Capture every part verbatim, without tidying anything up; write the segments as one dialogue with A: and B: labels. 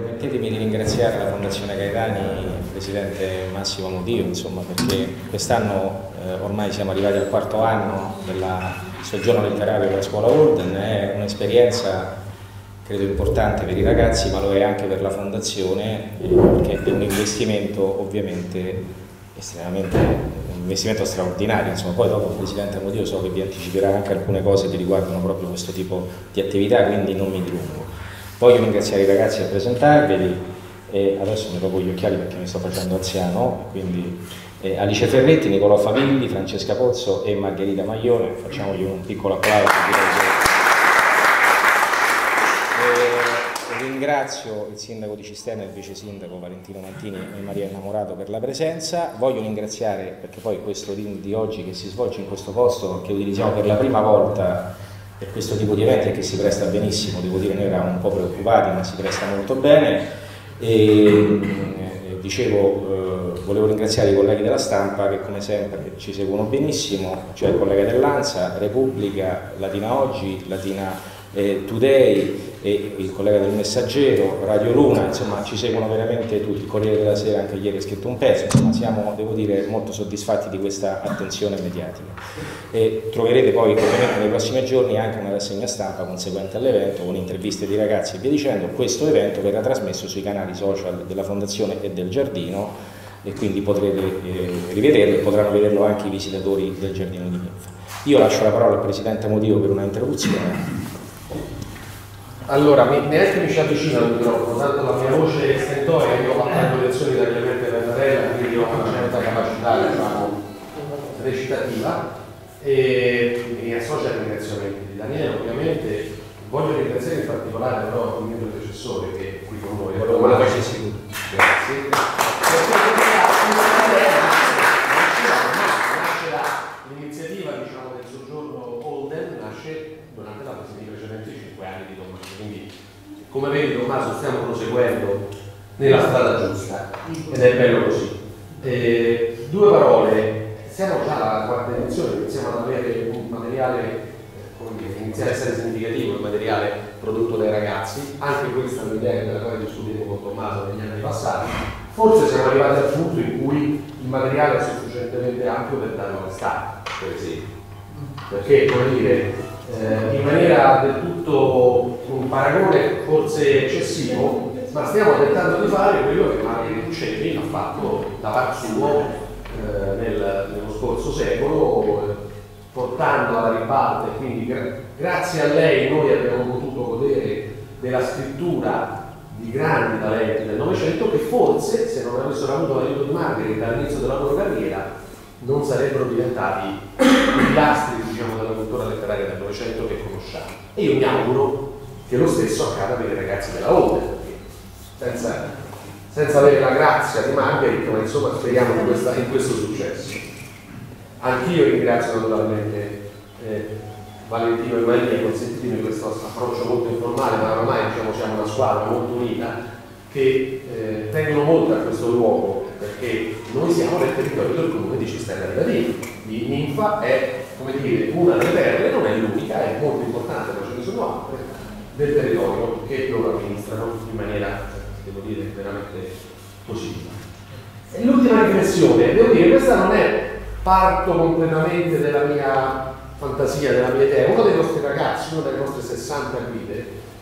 A: Permettetemi di ringraziare la Fondazione Gaetani, il Presidente Massimo Mudio, insomma, perché quest'anno eh, ormai siamo arrivati al quarto anno del soggiorno letterario della scuola Holden. È un'esperienza credo importante per i ragazzi, ma lo è anche per la Fondazione, eh, perché è un investimento ovviamente estremamente, un investimento straordinario. Insomma, poi dopo il Presidente Mudio so che vi anticiperà anche alcune cose che riguardano proprio questo tipo di attività, quindi non mi dilungo. Voglio ringraziare i ragazzi e presentarveli, e adesso mi tolgo gli occhiali perché mi sto facendo anziano, quindi eh, Alice Ferretti, Nicolò Favilli, Francesca Pozzo e Margherita Maglione. Facciamogli un piccolo applauso. Eh, ringrazio il sindaco di Cisterna e il vice sindaco Valentino Mantini e Maria Innamorato per la presenza. Voglio ringraziare, perché poi questo di oggi che si svolge in questo posto, che utilizziamo per la prima volta per questo tipo di eventi, che si presta benissimo, devo dire, noi eravamo un po' preoccupati, ma si presta molto bene. E eh, dicevo, eh, volevo ringraziare i colleghi della stampa che come sempre ci seguono benissimo, cioè il collega dell'Ansa, Repubblica, Latina Oggi, Latina eh, Today, e il collega del Messaggero, Radio Luna, insomma ci seguono veramente tutti. Il Corriere della Sera anche ieri ha scritto un pezzo, insomma siamo, devo dire, molto soddisfatti di questa attenzione mediatica. E troverete poi ovviamente nei prossimi giorni anche una rassegna stampa conseguente all'evento, con interviste di ragazzi e via dicendo. Questo evento verrà trasmesso sui canali social della Fondazione e del Giardino, e quindi potrete eh, rivederlo, e potranno vederlo anche i visitatori del Giardino di Ninfa. Io lascio la parola al Presidente Mudio per una introduzione.
B: Allora, neanche mi ci avvicino al microfono, tanto la mia voce è stentoria, io ho fatto lezioni da Clemente Renatella, quindi ho una certa capacità, diciamo, recitativa, e mi associo ai ringraziamenti di Daniele. Ovviamente voglio ringraziare in particolare però il mio predecessore che è qui con noi, allora, grazie. L'iniziativa, diciamo, del soggiorno Holden nasce durante la i precedenti cinque anni di Tommaso, quindi come vedi Tommaso stiamo proseguendo nella strada giusta ed è bello così. Eh, due parole, siamo già alla quarta edizione, iniziamo ad avere un materiale, eh, come dire, inizia ad essere significativo il materiale prodotto dai ragazzi, anche questa è un'idea della quale discutevo con Tommaso negli anni passati. Forse siamo arrivati al punto in cui il materiale è sufficientemente ampio per darlo all'estate, per esempio, perché, come dire, Eh, in maniera del tutto un paragone forse eccessivo, ma stiamo tentando di fare quello che Mario Uccelli ha fatto da par suo eh, nel, nello scorso secolo, eh, portando alla ribalta, e quindi gra grazie a lei noi abbiamo potuto godere della scrittura di grandi talenti del Novecento che forse, se non avessero avuto l'aiuto di Margherita all'inizio della loro carriera, non sarebbero diventati i pilastri, diciamo, della cultura letteraria del Novecento che conosciamo. E io mi auguro che lo stesso accada per i ragazzi della Holden, senza, senza avere la grazia di Margherita, ma insomma speriamo in, questa, in questo successo. Anch'io ringrazio naturalmente eh, Valentino e Maria, consentitemi questo approccio molto informale, ma ormai, diciamo, siamo una squadra molto unita che eh, tengono molto a questo luogo, perché noi siamo nel territorio del comune di Cisterna di Latina. Di Ninfa è, come dire, una delle perle, non è l'unica, è molto importante, ma ce ne sono altre, del territorio che loro amministrano in maniera, devo dire, veramente positiva. E l'ultima riflessione, devo dire, questa non è parto completamente della mia fantasia, della mia idea. Uno dei nostri ragazzi, uno delle nostre sessanta guide,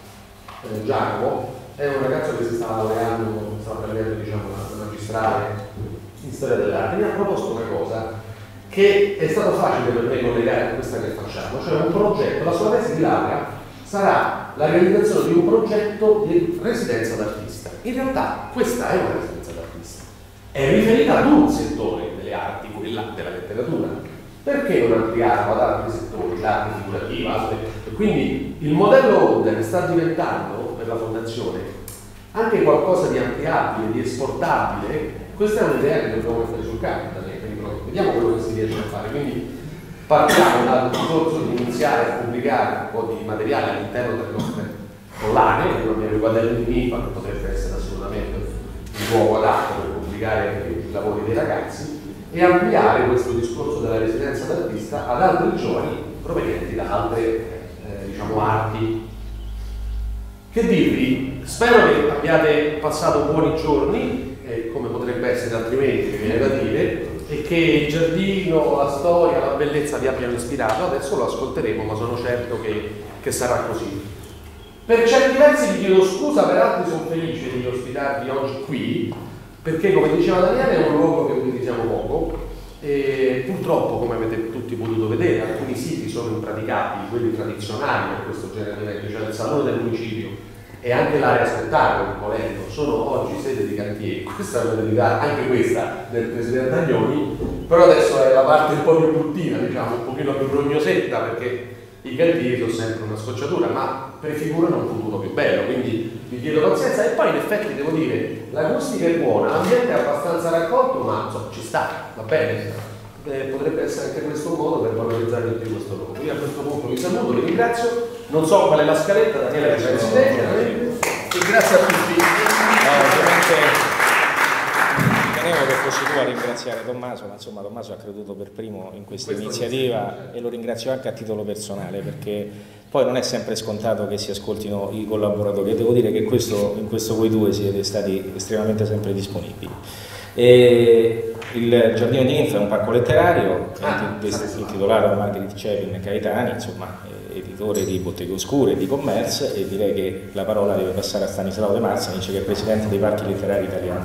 B: eh, Giacomo, è un ragazzo che si stava laureando, stava prendendo, diciamo, la magistrale in storia dell'arte. Mi ha proposto una cosa che è stato facile per me collegare a questa che facciamo, cioè un progetto. La sua tesi di laurea sarà la realizzazione di un progetto di residenza d'artista. In realtà questa è una residenza d'artista, è riferita ad un settore delle arti, quella della letteratura. Perché non ampliarlo ad altri settori, l'arte figurativa, altre. Quindi il modello Holden sta diventando per la fondazione anche qualcosa di ampliabile, di esportabile. Questa è un'idea che dobbiamo mettere sul campo, vediamo quello che si riesce a fare. Quindi partiamo dal discorso di iniziare a pubblicare un po' di materiale all'interno delle nostre collane, che non mi riguarda di Ninfa, che potrebbe essere assolutamente il luogo adatto per pubblicare i lavori dei ragazzi, e ampliare questo discorso della residenza d'artista ad altri giovani provenienti da altre eh, diciamo arti Che dirvi? Spero che abbiate passato buoni giorni, eh, come potrebbe essere altrimenti, mi viene da dire, e che il giardino, la storia, la bellezza vi abbiano ispirato. Adesso lo ascolteremo, ma sono certo che, che sarà così. Per certi versi vi chiedo scusa, per altri sono felice di ospitarvi oggi qui, perché come diceva Daniele è un luogo che utilizziamo poco e purtroppo, come avete tutti potuto vedere, alcuni siti sono impraticabili, quelli tradizionali per questo genere di eventi, cioè il salone del municipio e anche l'area spettacolo, volendo, sono oggi sede di cantieri. Questa è una verità, anche questa del presidente Agnoni, però adesso è la parte un po' più bruttina, diciamo, un pochino più rognosetta, perché i cantieri sono sempre una scocciatura, ma prefigurano un futuro più bello, quindi vi chiedo pazienza. E poi in effetti devo dire, l'acustica è buona, l'ambiente è abbastanza raccolto, ma insomma, ci sta, va bene. Eh, potrebbe essere anche questo un modo per valorizzare di più questo luogo. Io a questo punto vi saluto, vi ringrazio, non so qual è la scaletta, Daniele è il presidente, e grazie a tutti.
A: No, ovviamente tenevo che fossi tu a ringraziare Tommaso, ma insomma Tommaso ha creduto per primo in questa iniziativa e lo ringrazio anche a titolo personale, perché poi non è sempre scontato che si ascoltino i collaboratori, e devo dire che questo, in questo voi due siete stati estremamente sempre disponibili. E il Giardino di Ninfa è un parco letterario ah, intitolato da Margherita Chepin Caetani, insomma, editore di Botteghe Oscure e di Commerce, e direi che la parola deve passare a Stanislao De Marzanic, che è presidente dei parchi letterari italiani.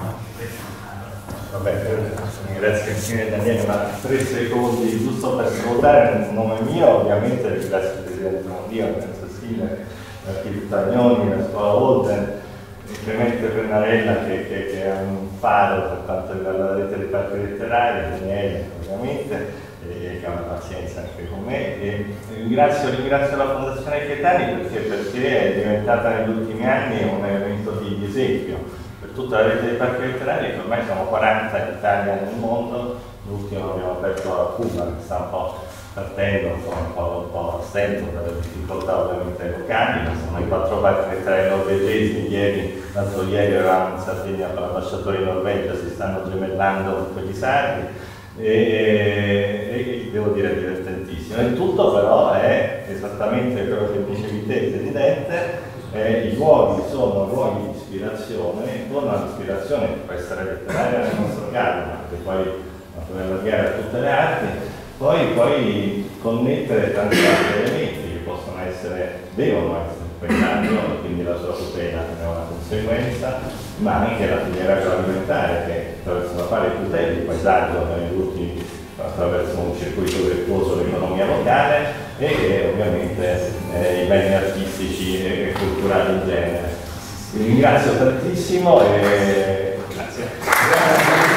C: Vabbè, ringrazio infine Daniele, ma tre secondi giusto per salutare nel nome mio, ovviamente ringrazio il presidente Mondio, Lorenzo Stile, l'architetto Agnoni, la scuola Holden, Clemente Pennarella che, che, che è un faro per quanto riguarda la rete dei parchi letterari, Daniele ovviamente, e che ha una pazienza anche con me. E ringrazio, ringrazio la Fondazione Caetani perché, perché è diventata negli ultimi anni un elemento di, di esempio per tutta la rete dei parchi letterari, che ormai siamo quaranta in Italia e nel mondo. L'ultimo abbiamo aperto a Cuba, che sta un po' partendo, un po', un po' a stento per le difficoltà ovviamente locali, ma sono i quattro parchi letterari norvegesi. Ieri, l'altro ieri eravamo in Sardegna con l'ambasciatore in Norvegia, si stanno gemellando con quelli sardi e, e, e devo dire divertentissimo. Il tutto però è esattamente quello che dicevi te, Presidente, eh, i luoghi sono luoghi di ispirazione, torna all'ispirazione che può essere letteraria nel nostro caso, ma che poi la puoi allargare a tutte le arti. Poi, poi connettere tanti altri elementi che possono essere, devono essere il paesaggio, e quindi la sua tutela è una conseguenza, ma anche la filiera agroalimentare che attraverso la quale tutela il paesaggio negli ultimi, attraverso un circuito virtuoso l'economia locale e, e ovviamente eh, i beni artistici e, e culturali in genere. Vi ringrazio tantissimo e grazie.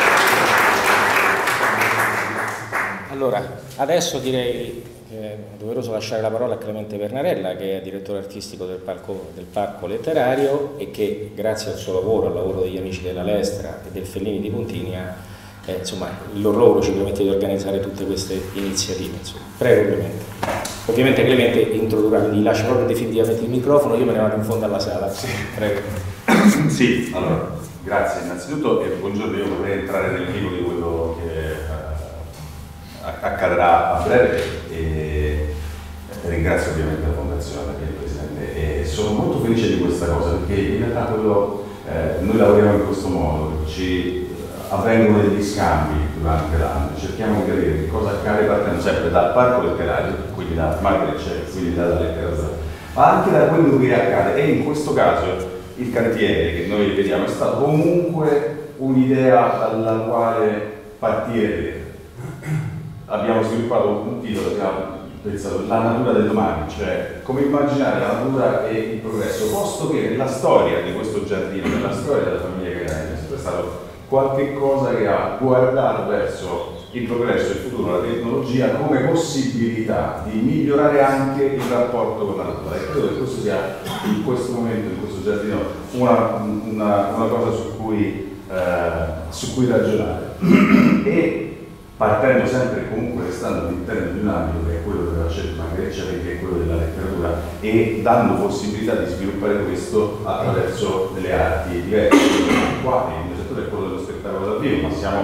A: Allora, adesso direi che è doveroso lasciare la parola a Clemente Pennarella, che è direttore artistico del parco, del parco letterario e che grazie al suo lavoro, al lavoro degli amici della Lestra e del Fellini di Pontinia, eh, insomma, il loro lavoro ci permette di organizzare tutte queste iniziative. Insomma. Prego Clemente. Ovviamente Clemente introdurrà, gli lascio proprio definitivamente il microfono, io me ne vado in fondo alla sala. Sì. Prego.
D: Sì, allora, grazie innanzitutto e buongiorno, io vorrei entrare nel vivo di quello che accadrà a breve e ringrazio ovviamente la Fondazione e il Presidente e sono molto felice di questa cosa perché in realtà quello, eh, noi lavoriamo in questo modo, ci avvengono degli scambi durante l'anno, cerchiamo di capire che cosa accade partendo sempre dal parco letterario, quindi da Margherita Chepin, quindi dalla letteratura, ma anche da quello che accade e in questo caso il cantiere che noi vediamo è stato comunque un'idea dalla quale partire. Abbiamo sviluppato un titolo che abbiamo pensato La natura del domani, cioè come immaginare la natura e il progresso, posto che nella storia di questo giardino, nella storia della famiglia Caetani è sempre stato qualche cosa che ha guardato verso il progresso, il futuro, la tecnologia come possibilità di migliorare anche il rapporto con la natura e credo che questo sia in questo momento, in questo giardino, una, una, una cosa su cui, eh, su cui ragionare. E partendo sempre comunque restando all'interno di un ambito che è quello della scelta Margherita Chepin, che è quello della letteratura, e dando possibilità di sviluppare questo attraverso delle arti diverse. Qua il mio settore è quello dello spettacolo dal vivo, ma siamo,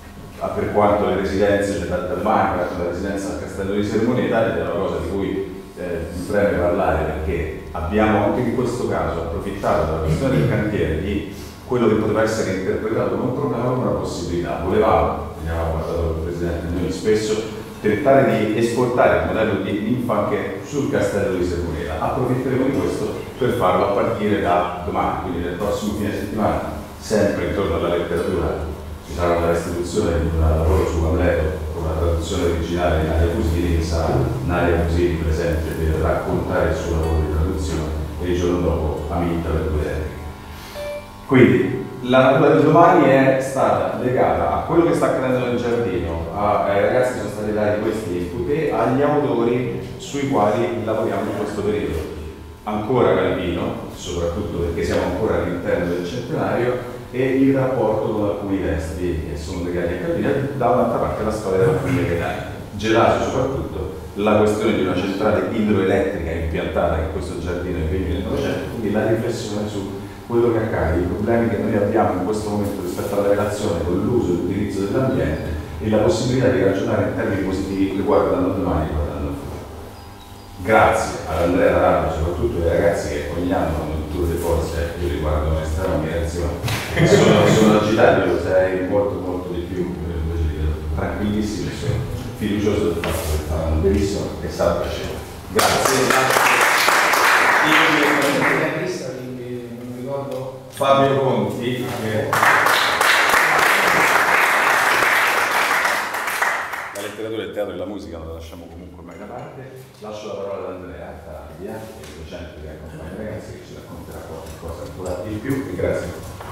D: per quanto le residenze, c'è da domani, la residenza al Castello di Sermoneta, ed è una cosa di cui eh, mi preme parlare perché abbiamo anche in questo caso approfittato della questione del cantiere di quello che poteva essere interpretato come un problema come una possibilità. Volevamo, abbiamo guardato con il Presidente noi spesso, tentare di esportare il modello di ninfa anche sul castello di Sermoneta. Approfitteremo di questo per farlo a partire da domani, quindi nel prossimo fine settimana, sempre intorno alla letteratura, ci sarà una restituzione di un lavoro su Amleto con una traduzione originale di Nadia Fusini, che sarà Nadia Fusini presente per raccontare il suo lavoro di traduzione e il giorno dopo Aminta per due anni. Quindi la natura di domani è stata legata a quello che sta accadendo nel giardino, ai ragazzi che sono stati dati questi input e agli autori sui quali lavoriamo in questo periodo. Ancora Calvino, soprattutto perché siamo ancora all'interno del centenario, e il rapporto con alcuni testi che sono legati a Calvino, e da un'altra parte la storia della famiglia Gaetani. Gerasio soprattutto, la questione di una centrale idroelettrica impiantata in questo giardino nei primi del Novecento, quindi la riflessione su quello che accade, i problemi che noi abbiamo in questo momento rispetto alla relazione con l'uso e l'utilizzo dell'ambiente e la possibilità di ragionare in termini positivi che guardano domani e guardando al futuro. Grazie ad Andrea Rado, soprattutto ai ragazzi che ogni anno fanno il tour de forze, io li guardo con estrema ammirazione, sono, sono agitati, lo sei molto molto di più, invece li vedo tranquillissimi, sono fiducioso del fatto che faranno benissimo e sarà piacere. Grazie. Fabio Conti, che... la letteratura, il teatro e la musica non la lasciamo comunque mai da parte. Lascio la parola ad Andrea Tardia, che è il docente che accompagna i ragazzi, che ci racconterà qualcosa ancora di più. E grazie.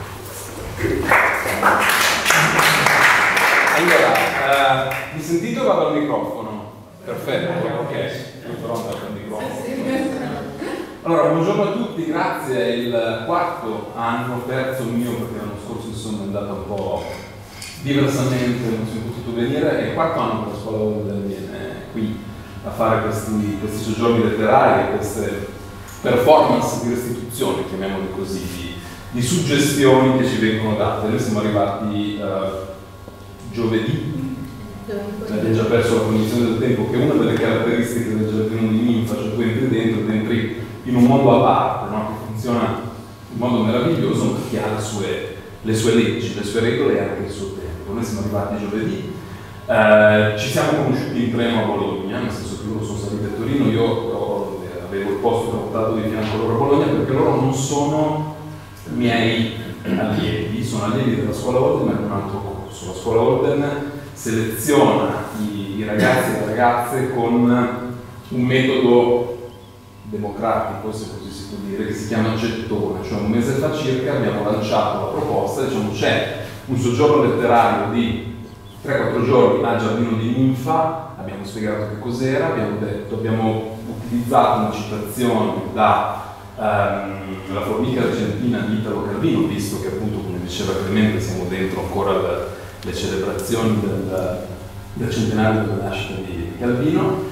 E: Allora, uh, mi sentite o vado al microfono? Perfetto, ok. Però andate al microfono. Allora, buongiorno a tutti, grazie, è il quarto anno, terzo mio, perché l'anno scorso insomma è andata un po' diversamente, non sono potuto venire, è il quarto anno che la scuola Holden viene qui a fare questi, questi soggiorni letterari, queste performance di restituzione, chiamiamoli così, di, di suggestioni che ci vengono date. Noi siamo arrivati uh, giovedì, abbiamo già perso la cognizione del tempo, che è una delle caratteristiche del giardino di ninfa, cioè tu entri dentro, tu entri in un mondo a parte, no? Che funziona in modo meraviglioso, ma che ha le sue, le sue leggi, le sue regole e anche il suo tempo. Noi siamo arrivati giovedì, eh, ci siamo conosciuti in treno a Bologna, nel senso che loro sono saliti a Torino, io ho, avevo il posto portato di fianco loro a Bologna, perché loro non sono miei allievi, sono allievi della scuola Holden, ma è un altro corso. La scuola Holden seleziona i, i ragazzi e le ragazze con un metodo democratico, se così si può dire, che si chiama gettone. Cioè un mese fa circa abbiamo lanciato la proposta, diciamo c'è un soggiorno letterario di tre quattro giorni al giardino di ninfa, abbiamo spiegato che cos'era, abbiamo detto, abbiamo utilizzato una citazione da um, La formica argentina di Italo Calvino, visto che appunto, come diceva Clemente, siamo dentro ancora le, le celebrazioni del, del centenario della nascita di Calvino.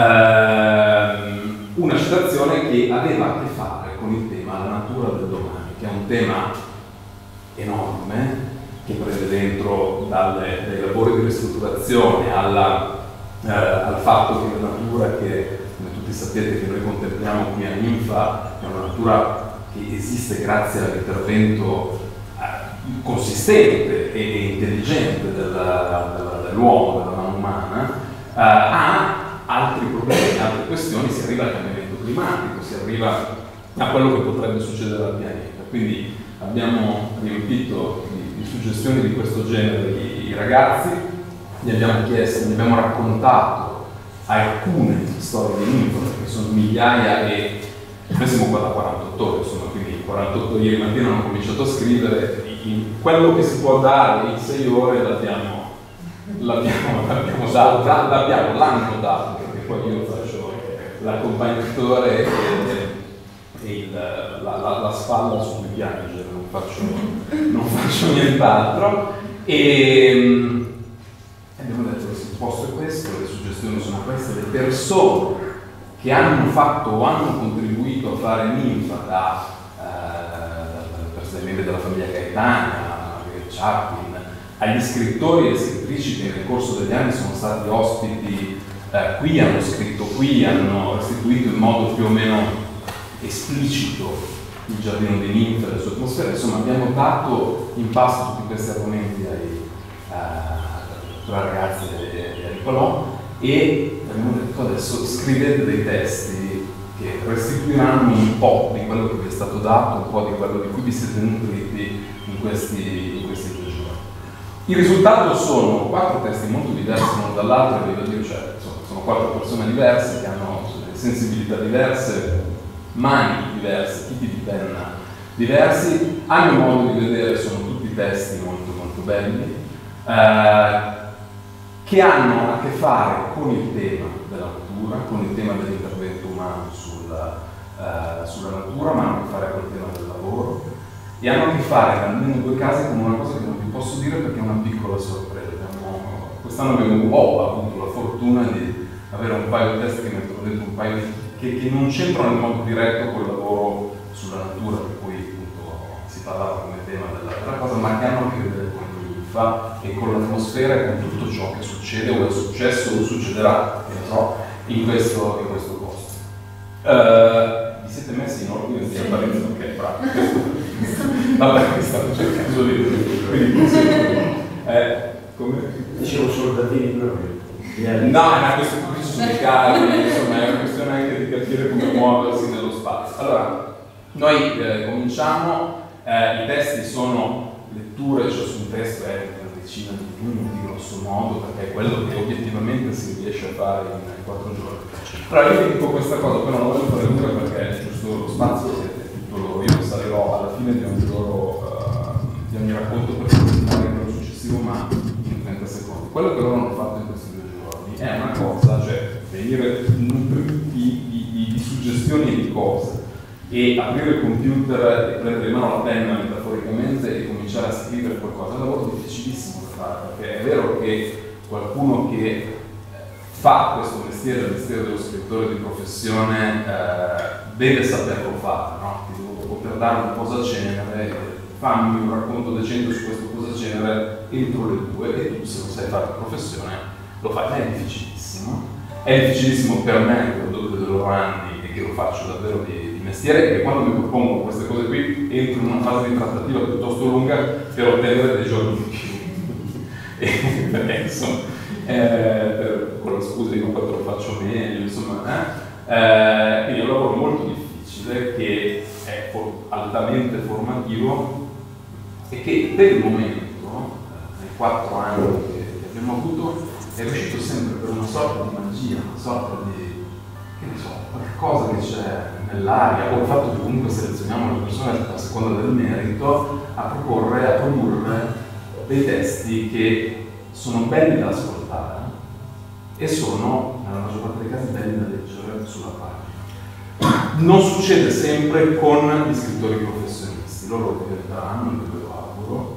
E: Um, una citazione che aveva a che fare con il tema la natura del domani, che è un tema enorme, che prende dentro dalle, dai lavori di ristrutturazione alla, eh, al fatto che la natura che, come tutti sapete, che noi contempliamo qui a Ninfa, è una natura che esiste grazie all'intervento eh, consistente e, e intelligente dell'uomo, della mano umana, eh, ha altri problemi, altre questioni, si arriva al cambiamento climatico, si arriva a quello che potrebbe succedere al pianeta. Quindi abbiamo riempito di, di suggestioni di questo genere i, i ragazzi, gli abbiamo chiesto, gli abbiamo raccontato alcune storie di ninfa, perché sono migliaia e noi siamo qua da quarantotto ore, insomma, quindi quarantotto ieri mattina hanno cominciato a scrivere, in quello che si può dare in sei ore l'abbiamo L'abbiamo, l'abbiamo dato, l'abbiamo, l'hanno dato, perché poi io faccio l'accompagnatore e, e il, la, la, la spalla su cui piangere, non faccio, non faccio nient'altro. E abbiamo detto che il posto è questo, le suggestioni sono queste, le persone che hanno fatto o hanno contribuito a fare ninfa, da, eh, da membri della famiglia Gaetani, Chaplin, agli scrittori e scrittrici che nel corso degli anni sono stati ospiti eh, qui, hanno scritto qui, hanno restituito in modo più o meno esplicito il giardino di Ninfa e le sue atmosfere. Insomma, abbiamo dato in pasto tutti questi argomenti ai, uh, ai ragazzi e a Nicolò, e abbiamo detto adesso scrivete dei testi che restituiranno un po' di quello che vi è stato dato, un po' di quello di cui vi siete nutriti in questi, in questi due giorni. Il risultato sono quattro testi molto diversi l'uno dall'altro, e devo dire, cioè, insomma, sono quattro persone diverse che hanno sensibilità diverse, mani diverse, tipi di penna diversi. A mio modo di vedere sono tutti testi molto molto belli, eh, che hanno a che fare con il tema della natura, con il tema dell'intervento umano sulla, uh, sulla natura, ma hanno a che fare con il tema del lavoro, e hanno a che fare, in almeno due casi, con una cosa che non vi posso dire perché è una piccola sorpresa. Abbiamo, quest'anno abbiamo ho avuto la fortuna di avere un paio di testi che mettono dentro un paio di che, che non c'entrano in modo diretto col lavoro sulla natura, per cui appunto si parlava come tema della, della cosa, ma che hanno a che vedere con Ninfa e con l'atmosfera e con tutto ciò che succede o è successo o succederà, che ne so, in questo, in questo posto. Uh, vi siete messi in ordine di apparenza? Ok, bravo. Vabbè, che stavo cercando di dire. Eh, come?
B: Dicevo soldatini proprio.
E: No, è una questione di giudicare, insomma, è una questione anche di capire come muoversi nello spazio. Allora, noi eh, cominciamo, eh, i testi sono letture, cioè su un testo è una decina di minuti grosso modo, perché è quello che obiettivamente si riesce a fare in quattro giorni. Però io vi dico questa cosa, poi non la voglio fare lunga perché è giusto lo spazio, siete tutto loro, io salirò alla fine di ogni loro, uh, di ogni racconto per continuare quello successivo, ma in trenta secondi. Quello che loro hanno fatto in questi due giorni è una cosa, cioè venire nutriti di, di, di suggestioni e di cose, e aprire il computer e prendere in mano la penna metaforicamente e cominciare a scrivere qualcosa. È un lavoro difficilissimo da fare, perché è vero che qualcuno che fa questo mestiere, il mestiere dello scrittore di professione, eh, deve saperlo fare, no? Ti devo poter dare un posacenere, fammi un racconto decente su questo posacenere entro le due, e tu, se lo sai fare di professione, lo fai. Ma è difficilissimo. È difficilissimo per me, che ho due loro anni e che lo faccio davvero di mestiere, che quando mi propongo queste cose qui entro in una fase di trattativa piuttosto lunga per ottenere dei giorni in più. Perché insomma, eh, per, con la scusa di quanto lo faccio meglio, insomma, eh? Eh, quindi è un lavoro molto difficile che è for altamente formativo e che per il momento, nei quattro anni che, che abbiamo avuto, è riuscito sempre per una sorta di magia, una sorta di, che ne so, qualcosa che c'è nell'aria, o il fatto che comunque selezioniamo le persone a seconda del merito, a proporre, a produrre dei testi che sono belli da ascoltare e sono, nella maggior parte dei casi, belli da leggere sulla pagina. Non succede sempre con gli scrittori professionisti, loro lo diventeranno, ve lo auguro,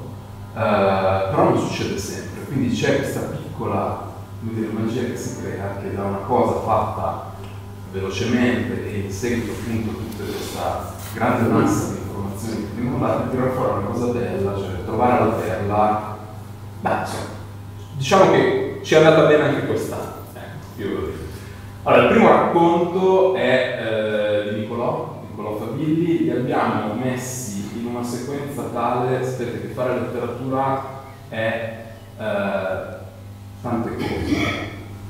E: eh, però non succede sempre, quindi c'è questa piccola, come dire, magia che si crea, che da una cosa fatta velocemente e in seguito appunto a tutta questa grande massa di informazioni che vengono date, tirare fuori una cosa bella, cioè trovare la perla. Beh, insomma, diciamo che ci è andata bene anche quest'anno. Ecco, io ve lo dico. Allora, il primo racconto è eh, di Nicolò, Nicolò Favilli. Li abbiamo messi in una sequenza tale, aspetta, che fare letteratura è eh, tante cose.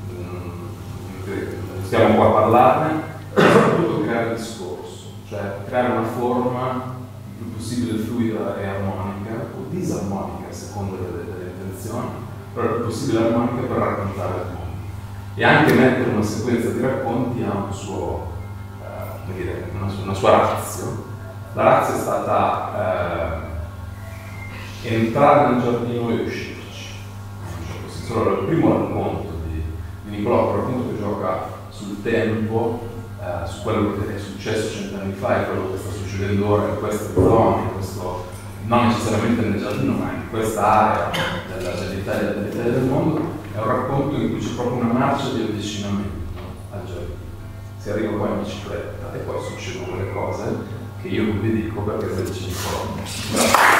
E: Stiamo qua a parlarne, e soprattutto creare discorso, cioè creare una forma il più possibile fluida e armonica, o disarmonica a seconda delle, delle intenzioni, però il più possibile armonica per raccontare il mondo. E anche mettere una sequenza di racconti ha un suo, eh, come dire, una, una sua razio. La razio è stata eh, entrare nel giardino e uscirci. Cioè, allora, il primo racconto di, di Nicolò, un racconto che gioca sul tempo, eh, su quello che è successo cent'anni fa e quello che sta succedendo ora in queste zone, in questo, non necessariamente nel giardino, ma in questa area dell'Italia dell dell'Italia del mondo, è un racconto in cui c'è proprio una marcia di avvicinamento al giardino. Si arriva qua in bicicletta e poi succedono le cose che io non vi dico perché se ci dico.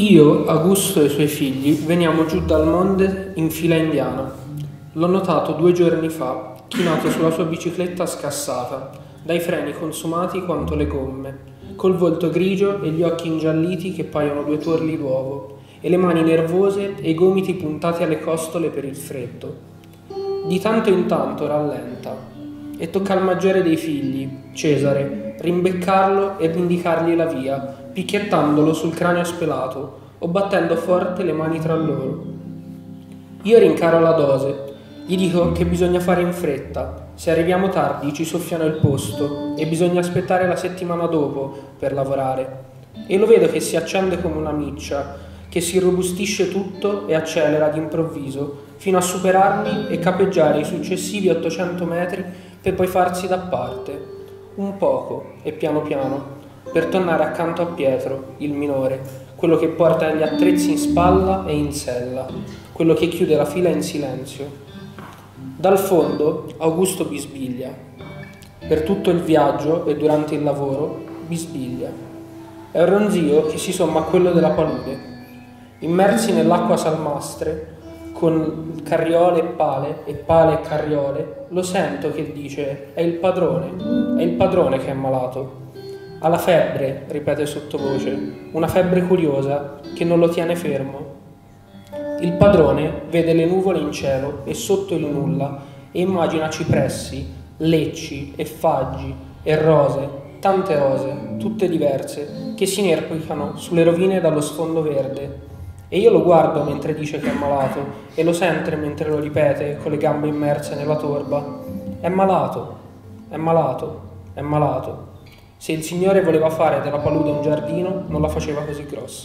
F: Io, Augusto e i suoi figli veniamo giù dal monte in fila indiana. L'ho notato due giorni fa, chinato sulla sua bicicletta scassata, dai freni consumati quanto le gomme, col volto grigio e gli occhi ingialliti che paiono due tuorli d'uovo, e le mani nervose e i gomiti puntati alle costole per il freddo. Di tanto in tanto rallenta e tocca al maggiore dei figli, Cesare, rimbeccarlo ed indicargli la via, picchiettandolo sul cranio spelato o battendo forte le mani tra loro. Io rincaro la dose, gli dico che bisogna fare in fretta, se arriviamo tardi ci soffiano il posto e bisogna aspettare la settimana dopo per lavorare. E lo vedo che si accende come una miccia, che si irrobustisce tutto e accelera d'improvviso, fino a superarmi e capeggiare i successivi ottocento metri per poi farsi da parte, un poco e piano piano, per tornare accanto a Pietro, il minore, quello che porta gli attrezzi in spalla e in sella, quello che chiude la fila in silenzio. Dal fondo Augusto bisbiglia. Per tutto il viaggio e durante il lavoro bisbiglia. È un ronzio che si somma a quello della palude. Immersi nell'acqua salmastre, con carriole e pale, e pale e carriole, lo sento che dice: è il padrone, è il padrone che è malato. Ha la febbre, ripete sottovoce, una febbre curiosa che non lo tiene fermo. Il padrone vede le nuvole in cielo e sotto il nulla e immagina cipressi, lecci e faggi e rose, tante rose, tutte diverse, che si inerpicano sulle rovine dallo sfondo verde. E io lo guardo mentre dice che è malato e lo sento mentre lo ripete con le gambe immerse nella torba. È malato, è malato, è malato. Se il Signore voleva fare della palude un giardino, non la faceva così grossa.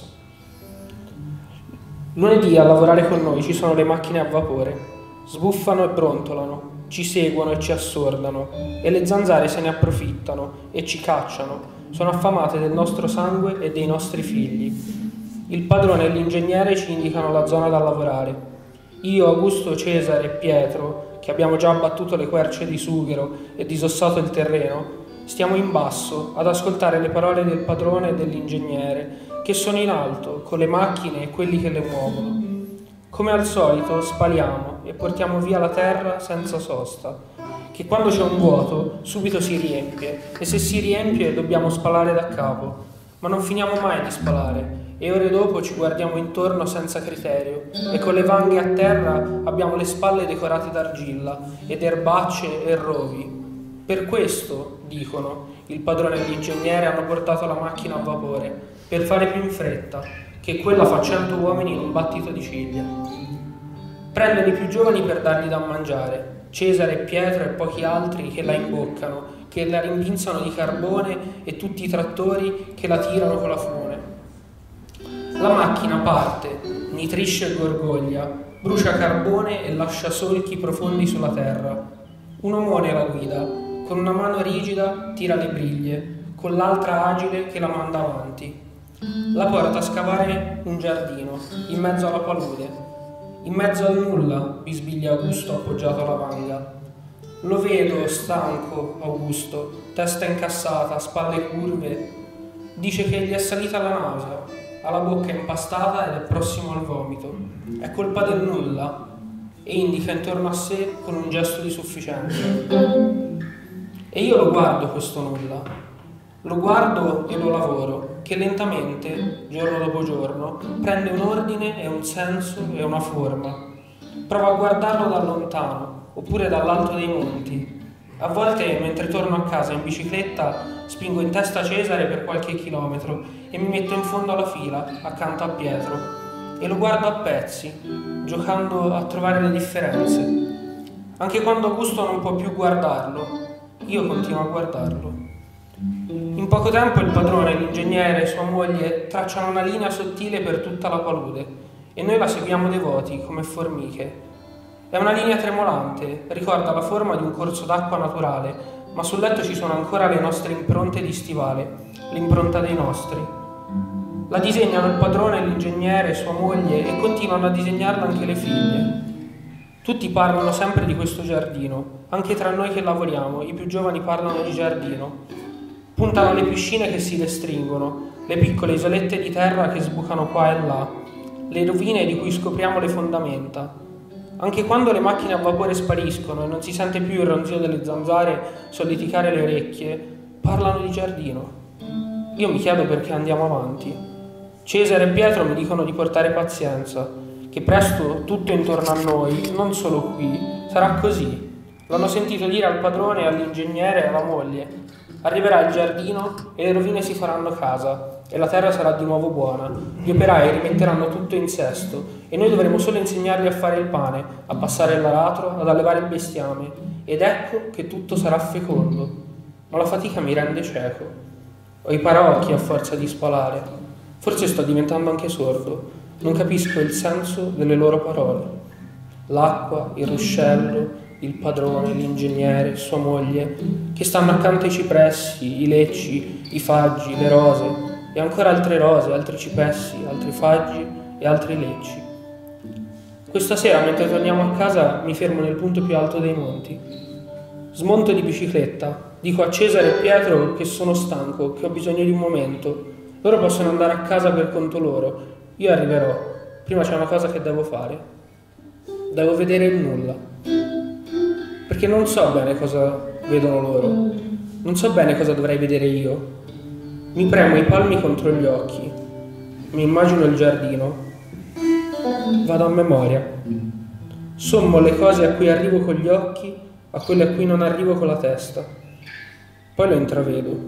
F: Lunedì a lavorare con noi ci sono le macchine a vapore. Sbuffano e brontolano, ci seguono e ci assordano, e le zanzare se ne approfittano e ci cacciano. Sono affamate del nostro sangue e dei nostri figli. Il padrone e l'ingegnere ci indicano la zona da lavorare. Io, Augusto, Cesare e Pietro, che abbiamo già abbattuto le querce di sughero e disossato il terreno, stiamo in basso ad ascoltare le parole del padrone e dell'ingegnere, che sono in alto con le macchine e quelli che le muovono. Come al solito spaliamo e portiamo via la terra senza sosta, che quando c'è un vuoto subito si riempie, e se si riempie dobbiamo spalare da capo, ma non finiamo mai di spalare, e ore dopo ci guardiamo intorno senza criterio, e con le vanghe a terra abbiamo le spalle decorate d'argilla, ed erbacce e rovi. Per questo, dicono, il padrone e l'ingegnere hanno portato la macchina a vapore, per fare più in fretta, che quella fa cento uomini in un battito di ciglia. Prendono i più giovani per dargli da mangiare, Cesare e Pietro e pochi altri che la imboccano, che la rimpinzano di carbone, e tutti i trattori che la tirano con la fune. La macchina parte, nitrisce e gorgoglia, brucia carbone e lascia solchi profondi sulla terra. Un omone la guida, con una mano rigida tira le briglie, con l'altra agile che la manda avanti. La porta a scavare un giardino, in mezzo alla palude. In mezzo al nulla, bisbiglia Augusto appoggiato alla vanga. Lo vedo, stanco, Augusto, testa incassata, spalle curve. Dice che gli è salita la nausea, ha la bocca impastata ed è prossimo al vomito. È colpa del nulla, e indica intorno a sé con un gesto di sufficienza. E io lo guardo questo nulla, lo guardo e lo lavoro, che lentamente, giorno dopo giorno, prende un ordine e un senso e una forma. Provo a guardarlo da lontano, oppure dall'alto dei monti. A volte, mentre torno a casa in bicicletta, spingo in testa Cesare per qualche chilometro e mi metto in fondo alla fila, accanto a Pietro, e lo guardo a pezzi, giocando a trovare le differenze. Anche quando Augusto non può più guardarlo, io continuo a guardarlo. In poco tempo il padrone, l'ingegnere e sua moglie tracciano una linea sottile per tutta la palude e noi la seguiamo devoti come formiche. È una linea tremolante, ricorda la forma di un corso d'acqua naturale, ma sul letto ci sono ancora le nostre impronte di stivale, l'impronta dei nostri. La disegnano il padrone, l'ingegnere e sua moglie e continuano a disegnarla anche le figlie. Tutti parlano sempre di questo giardino, anche tra noi che lavoriamo, i più giovani parlano di giardino. Puntano le piscine che si restringono, le piccole isolette di terra che sbucano qua e là, le rovine di cui scopriamo le fondamenta. Anche quando le macchine a vapore spariscono e non si sente più il ronzio delle zanzare solleticare le orecchie, parlano di giardino. Io mi chiedo perché andiamo avanti. Cesare e Pietro mi dicono di portare pazienza, che presto tutto intorno a noi, non solo qui, sarà così. L'hanno sentito dire al padrone, all'ingegnere e alla moglie. Arriverà il giardino e le rovine si faranno casa e la terra sarà di nuovo buona. Gli operai rimetteranno tutto in sesto e noi dovremo solo insegnargli a fare il pane, a passare l'aratro, ad allevare il bestiame. Ed ecco che tutto sarà fecondo. Ma la fatica mi rende cieco. Ho i paraocchi a forza di spalare. Forse sto diventando anche sordo. Non capisco il senso delle loro parole. L'acqua, il ruscello, il padrone, l'ingegnere, sua moglie, che stanno accanto ai cipressi, i lecci, i faggi, le rose, e ancora altre rose, altri cipressi, altri faggi e altri lecci. Questa sera, mentre torniamo a casa, mi fermo nel punto più alto dei monti. Smonto di bicicletta, dico a Cesare e Pietro che sono stanco, che ho bisogno di un momento. Loro possono andare a casa per conto loro, io arriverò. Prima c'è una cosa che devo fare. Devo vedere il nulla. Perché non so bene cosa vedono loro, non so bene cosa dovrei vedere io. Mi premo i palmi contro gli occhi, mi immagino il giardino, vado a memoria, sommo le cose a cui arrivo con gli occhi a quelle a cui non arrivo con la testa. Poi lo intravedo.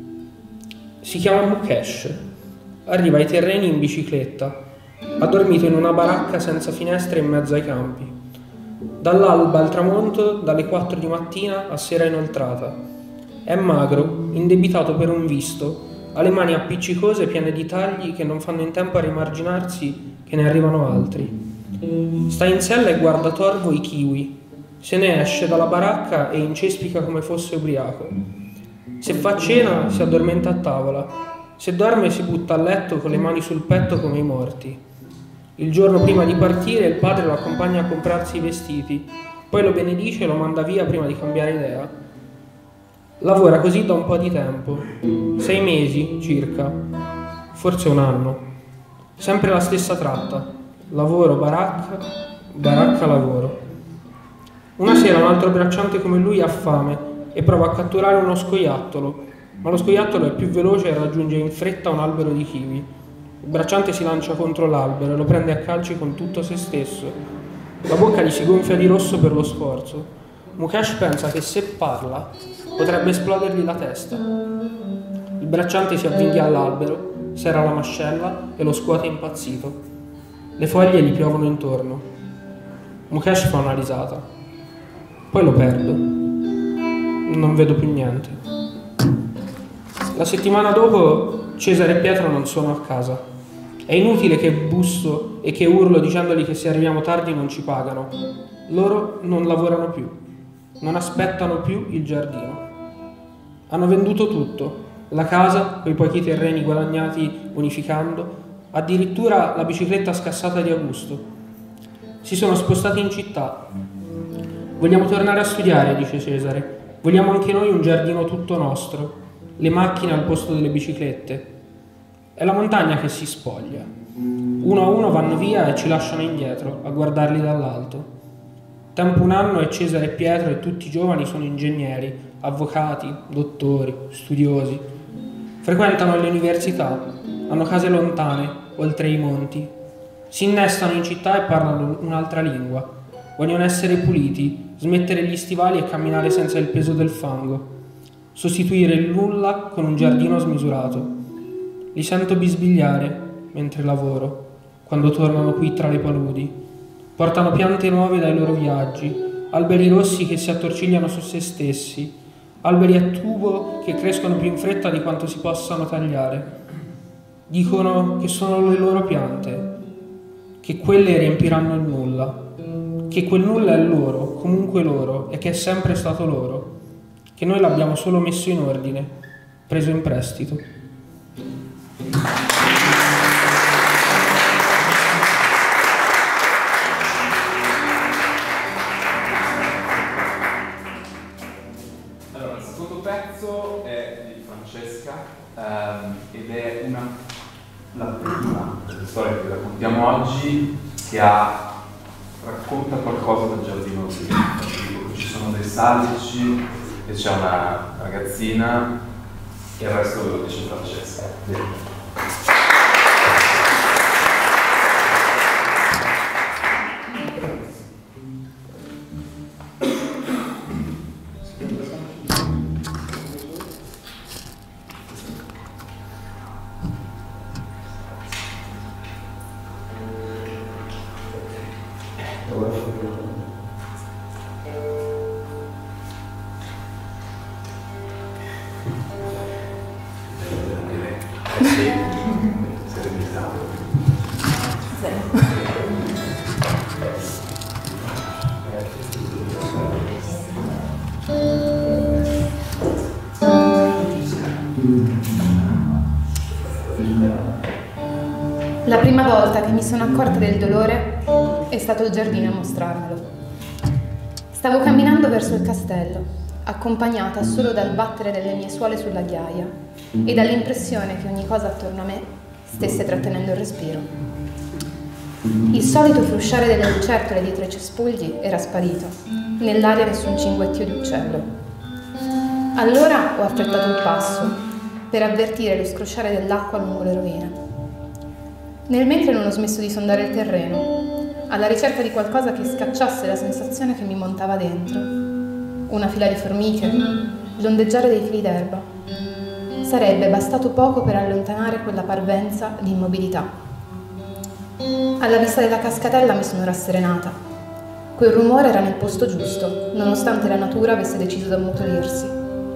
F: Si chiama Mukesh, arriva ai terreni in bicicletta, ha dormito in una baracca senza finestre in mezzo ai campi. Dall'alba al tramonto, dalle quattro di mattina a sera inoltrata. È magro, indebitato per un visto, ha le mani appiccicose piene di tagli che non fanno in tempo a rimarginarsi che ne arrivano altri. Sta in sella e guarda torvo i kiwi. Se ne esce dalla baracca e incespica come fosse ubriaco. Se fa cena si addormenta a tavola. Se dorme si butta a letto con le mani sul petto come i morti. Il giorno prima di partire il padre lo accompagna a comprarsi i vestiti, poi lo benedice e lo manda via prima di cambiare idea. Lavora così da un po' di tempo, sei mesi circa, forse un anno. Sempre la stessa tratta, lavoro, baracca, baracca, lavoro. Una sera un altro bracciante come lui ha fame e prova a catturare uno scoiattolo, ma lo scoiattolo è più veloce e raggiunge in fretta un albero di kiwi. Il bracciante si lancia contro l'albero e lo prende a calci con tutto se stesso. La bocca gli si gonfia di rosso per lo sforzo. Mukesh pensa che se parla potrebbe esplodergli la testa. Il bracciante si avvinghia all'albero, serra la mascella e lo scuote impazzito. Le foglie gli piovono intorno. Mukesh fa una risata. Poi lo perdo. Non vedo più niente. La settimana dopo Cesare e Pietro non sono a casa. È inutile che busso e che urlo dicendogli che se arriviamo tardi non ci pagano. Loro non lavorano più, non aspettano più il giardino. Hanno venduto tutto, la casa, quei pochi terreni guadagnati unificando, addirittura la bicicletta scassata di Augusto. Si sono spostati in città. Vogliamo tornare a studiare, dice Cesare. Vogliamo anche noi un giardino tutto nostro, le macchine al posto delle biciclette. È la montagna che si spoglia. Uno a uno vanno via e ci lasciano indietro, a guardarli dall'alto. Tempo un anno e Cesare e Pietro e tutti i giovani sono ingegneri, avvocati, dottori, studiosi. Frequentano le università, hanno case lontane, oltre i monti. Si innestano in città e parlano un'altra lingua. Vogliono essere puliti, smettere gli stivali e camminare senza il peso del fango. Sostituire il nulla con un giardino smisurato. Li sento bisbigliare mentre lavoro, quando tornano qui tra le paludi. Portano piante nuove dai loro viaggi, alberi rossi che si attorcigliano su se stessi, alberi a tubo che crescono più in fretta di quanto si possano tagliare. Dicono che sono le loro piante, che quelle riempiranno il nulla, che quel nulla è loro, comunque loro, e che è sempre stato loro, che noi l'abbiamo solo messo in ordine, preso in prestito.
E: Allora, il secondo pezzo è di Francesco Martina, la prima delle storie che raccontiamo oggi che ha, racconta qualcosa del giardino zoologico. Ci sono dei salici e c'è una ragazzina e il resto ve lo dice Francesca.
G: La prima volta che mi sono accorta del dolore è stato il giardino a mostrarmelo. Stavo camminando verso il castello, accompagnata solo dal battere delle mie suole sulla ghiaia e dall'impressione che ogni cosa attorno a me stesse trattenendo il respiro. Il solito frusciare delle lucertole dietro i cespugli era sparito, nell'aria nessun cinguettio di uccello. Allora ho affrettato il passo per avvertire lo scrosciare dell'acqua lungo le rovine. Nel mentre non ho smesso di sondare il terreno, alla ricerca di qualcosa che scacciasse la sensazione che mi montava dentro. Una fila di formiche, l'ondeggiare dei fili d'erba. Sarebbe bastato poco per allontanare quella parvenza di immobilità. Alla vista della cascatella mi sono rasserenata. Quel rumore era nel posto giusto, nonostante la natura avesse deciso di ammutolirsi.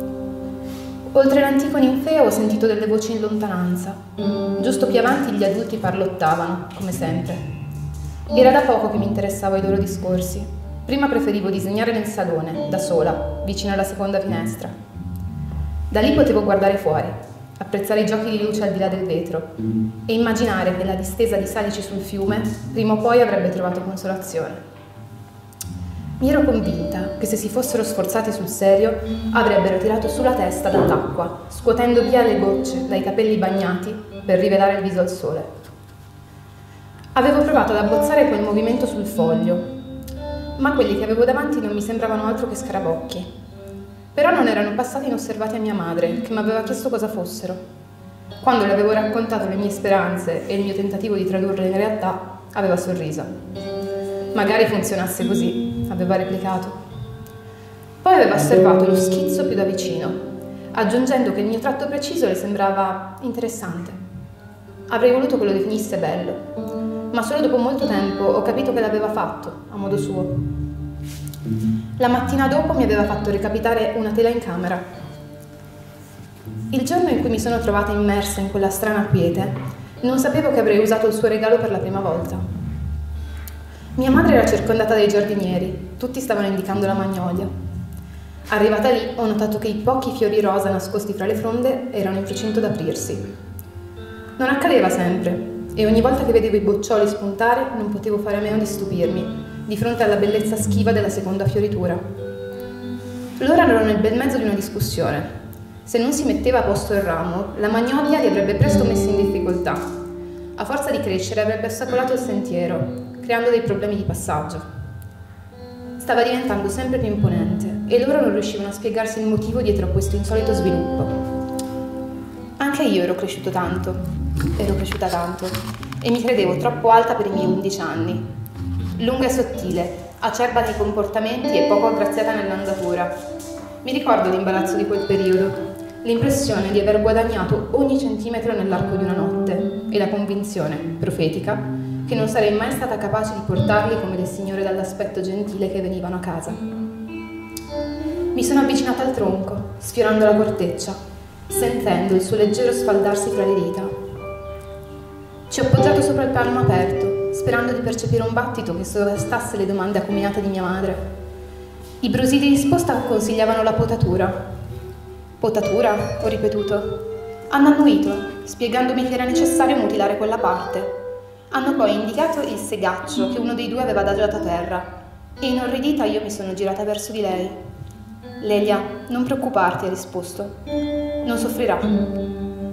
G: Oltre l'antico ninfeo ho sentito delle voci in lontananza. Giusto più avanti gli adulti parlottavano, come sempre. Era da poco che mi interessavo ai loro discorsi. Prima preferivo disegnare nel salone, da sola, vicino alla seconda finestra. Da lì potevo guardare fuori, apprezzare i giochi di luce al di là del vetro e immaginare che la distesa di salici sul fiume prima o poi avrebbe trovato consolazione. Mi ero convinta che se si fossero sforzati sul serio avrebbero tirato su la testa dall'acqua, scuotendo via le gocce dai capelli bagnati per rivelare il viso al sole. Avevo provato ad abbozzare quel movimento sul foglio, ma quelli che avevo davanti non mi sembravano altro che scarabocchi. Però non erano passati inosservati a mia madre, che mi aveva chiesto cosa fossero. Quando le avevo raccontato le mie speranze e il mio tentativo di tradurle in realtà, aveva sorriso. Magari funzionasse così, aveva replicato. Poi aveva osservato lo schizzo più da vicino, aggiungendo che il mio tratto preciso le sembrava interessante. Avrei voluto che lo definisse bello, ma solo dopo molto tempo ho capito che l'aveva fatto, a modo suo. La mattina dopo mi aveva fatto recapitare una tela in camera. Il giorno in cui mi sono trovata immersa in quella strana quiete, non sapevo che avrei usato il suo regalo per la prima volta. Mia madre era circondata dai giardinieri, tutti stavano indicando la magnolia. Arrivata lì ho notato che i pochi fiori rosa nascosti fra le fronde erano in procinto d'aprirsi. Non accadeva sempre e ogni volta che vedevo i boccioli spuntare non potevo fare a meno di stupirmi di fronte alla bellezza schiva della seconda fioritura. Loro erano nel bel mezzo di una discussione. Se non si metteva a posto il ramo, la magnolia li avrebbe presto messi in difficoltà. A forza di crescere avrebbe ostacolato il sentiero, creando dei problemi di passaggio. Stava diventando sempre più imponente e loro non riuscivano a spiegarsi il motivo dietro a questo insolito sviluppo. Anche io ero cresciuto tanto, ero cresciuta tanto e mi credevo troppo alta per i miei undici anni. Lunga e sottile, acerba nei comportamenti e poco aggraziata nell'andatura. Mi ricordo l'imbarazzo di quel periodo, l'impressione di aver guadagnato ogni centimetro nell'arco di una notte e la convinzione, profetica, che non sarei mai stata capace di portarli come le signore dall'aspetto gentile che venivano a casa. Mi sono avvicinata al tronco, sfiorando la corteccia, sentendo il suo leggero sfaldarsi fra le dita. Ci ho appoggiato sopra il palmo aperto, sperando di percepire un battito che sovrastasse le domande acuminate di mia madre. I brusiti di risposta consigliavano la potatura. Potatura? Ho ripetuto. Hanno annuito, spiegandomi che era necessario mutilare quella parte. Hanno poi indicato il segaccio che uno dei due aveva adagiato a terra e inorridita io mi sono girata verso di lei. Lelia, non preoccuparti, ha risposto. Non soffrirà.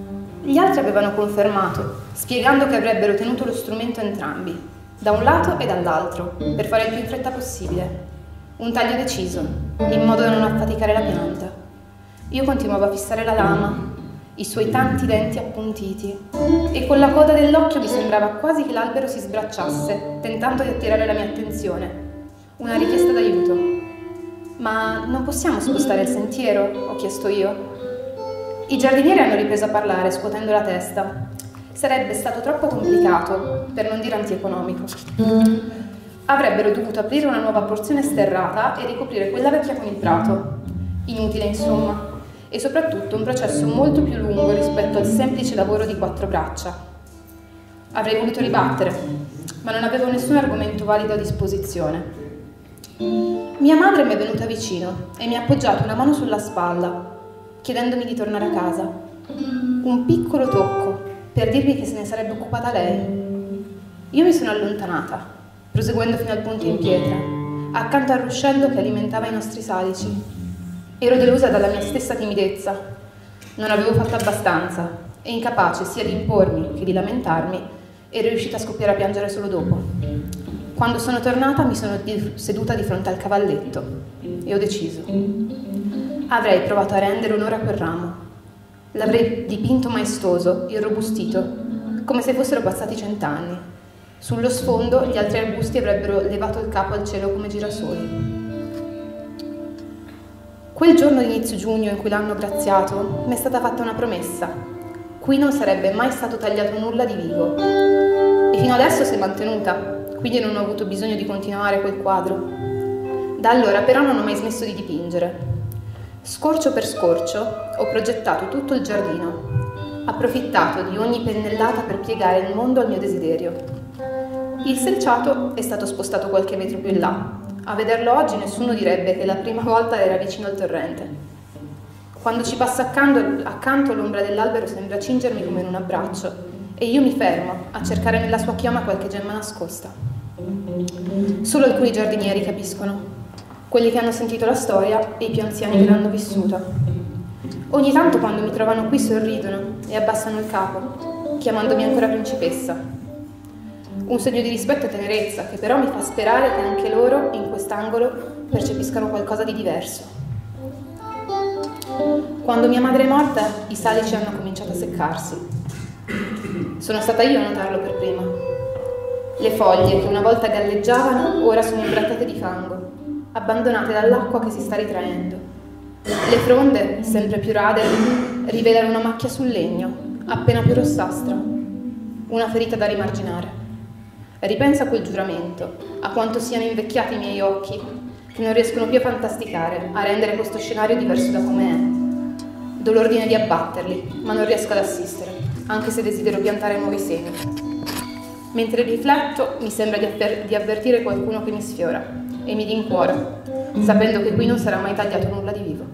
G: Gli altri avevano confermato, spiegando che avrebbero tenuto lo strumento entrambi, da un lato e dall'altro, per fare il più in fretta possibile. Un taglio deciso, in modo da non affaticare la pianta. Io continuavo a fissare la lama, i suoi tanti denti appuntiti, e con la coda dell'occhio mi sembrava quasi che l'albero si sbracciasse, tentando di attirare la mia attenzione. Una richiesta d'aiuto. Ma non possiamo spostare il sentiero? Ho chiesto io. I giardinieri hanno ripreso a parlare, scuotendo la testa. Sarebbe stato troppo complicato, per non dire antieconomico. Avrebbero dovuto aprire una nuova porzione sterrata e ricoprire quella vecchia con il prato. Inutile, insomma. E soprattutto un processo molto più lungo rispetto al semplice lavoro di quattro braccia. Avrei voluto ribattere, ma non avevo nessun argomento valido a disposizione. Mia madre mi è venuta vicino e mi ha appoggiato una mano sulla spalla, chiedendomi di tornare a casa. Un piccolo tocco, per dirmi che se ne sarebbe occupata lei. Io mi sono allontanata, proseguendo fino al ponte in pietra, accanto al ruscello che alimentava i nostri salici. Ero delusa dalla mia stessa timidezza. Non avevo fatto abbastanza e, incapace sia di impormi che di lamentarmi, ero riuscita a scoppiare a piangere solo dopo. Quando sono tornata mi sono seduta di fronte al cavalletto e ho deciso. Avrei provato a rendere onore a quel ramo. L'avrei dipinto maestoso, irrobustito, come se fossero passati cent'anni. Sullo sfondo gli altri arbusti avrebbero levato il capo al cielo come girasoli. Quel giorno di inizio giugno in cui l'hanno graziato, mi è stata fatta una promessa. Qui non sarebbe mai stato tagliato nulla di vivo. E fino adesso si è mantenuta, quindi non ho avuto bisogno di continuare quel quadro. Da allora però non ho mai smesso di dipingere. Scorcio per scorcio ho progettato tutto il giardino, approfittato di ogni pennellata per piegare il mondo al mio desiderio. Il selciato è stato spostato qualche metro più in là. A vederlo oggi nessuno direbbe che la prima volta era vicino al torrente. Quando ci passa accanto, accanto l'ombra dell'albero sembra cingermi come in un abbraccio e io mi fermo a cercare nella sua chioma qualche gemma nascosta. Solo alcuni giardinieri capiscono, quelli che hanno sentito la storia e i più anziani che l'hanno vissuta. Ogni tanto quando mi trovano qui sorridono e abbassano il capo, chiamandomi ancora principessa. Un segno di rispetto e tenerezza che però mi fa sperare che anche loro, in quest'angolo, percepiscano qualcosa di diverso. Quando mia madre è morta, i salici hanno cominciato a seccarsi. Sono stata io a notarlo per prima. Le foglie che una volta galleggiavano ora sono imbrattate di fango, abbandonate dall'acqua che si sta ritraendo. Le fronde, sempre più rade, rivelano una macchia sul legno, appena più rossastra, una ferita da rimarginare. Ripensa a quel giuramento, a quanto siano invecchiati i miei occhi, che non riescono più a fantasticare, a rendere questo scenario diverso da com'è. Do l'ordine di abbatterli, ma non riesco ad assistere, anche se desidero piantare nuovi semi. Mentre rifletto, mi sembra di, avver- di avvertire qualcuno che mi sfiora, e mi rincuoro, sapendo che qui non sarà mai tagliato nulla di vivo.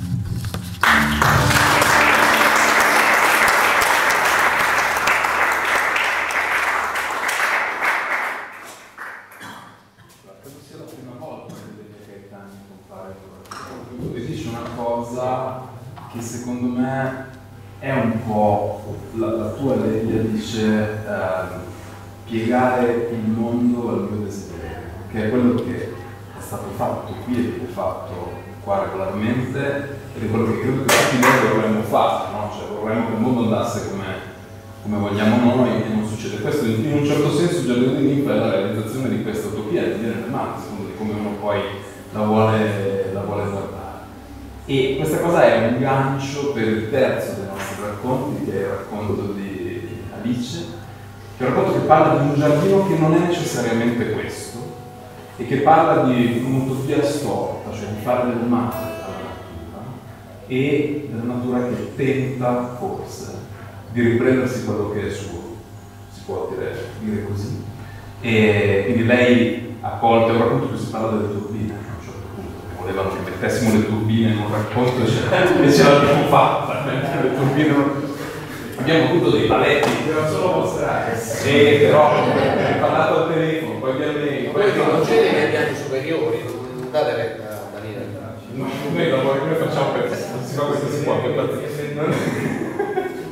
E: Che secondo me è un po' la, la tua legge dice eh, piegare il mondo al mio desiderio, che è quello che è stato fatto qui e viene fatto qua regolarmente ed è quello che credo che tutti noi vorremmo fare, no? Cioè vorremmo che il mondo andasse come, come vogliamo noi e non succede questo. In un certo senso il Giardino di Ninfa è la realizzazione di questa utopia di dire nelle mani, secondo di come uno poi la vuole, la vuole guardare. E questa cosa è un gancio per il terzo dei nostri racconti, che è il racconto di Alice, che è un racconto che parla di un giardino che non è necessariamente questo e che parla di un'utopia storta, cioè di fare del male alla natura e della natura che tenta forse di riprendersi quello che è suo, si può dire, dire così. E quindi lei ha colto, è un racconto in cui si parla delle turbine, a un certo punto, che volevano che mettessimo le turbine in un racconto e ce l'abbiamo fatta, le turbine non... Abbiamo avuto dei paletti che non sono mostrati, e però abbiamo parlato al telefono, poi abbiamo detto...
B: Poi non c'è negli anni superiori, non date retta a Danilo.
E: No, noi lavori, noi facciamo per non si fa questo, si può, per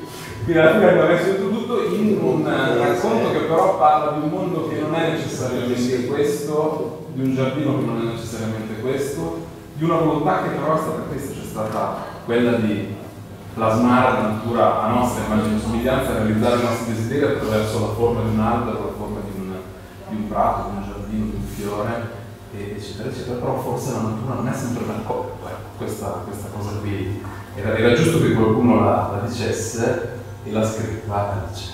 E: Quindi alla fine abbiamo messo tutto in un racconto che però parla di un mondo che non è necessariamente questo, di un giardino che non è necessariamente questo, di una volontà che però è stata questa, c'è stata quella di plasmare la natura a nostra immagine e somiglianza, realizzare i nostri desideri attraverso la forma di un albero, la forma di un, di un prato, di un giardino, di un fiore, eccetera, eccetera. Però forse la natura non è sempre d'accordo con questa, questa cosa qui. Era, era giusto che qualcuno la, la dicesse e la scritta la dice.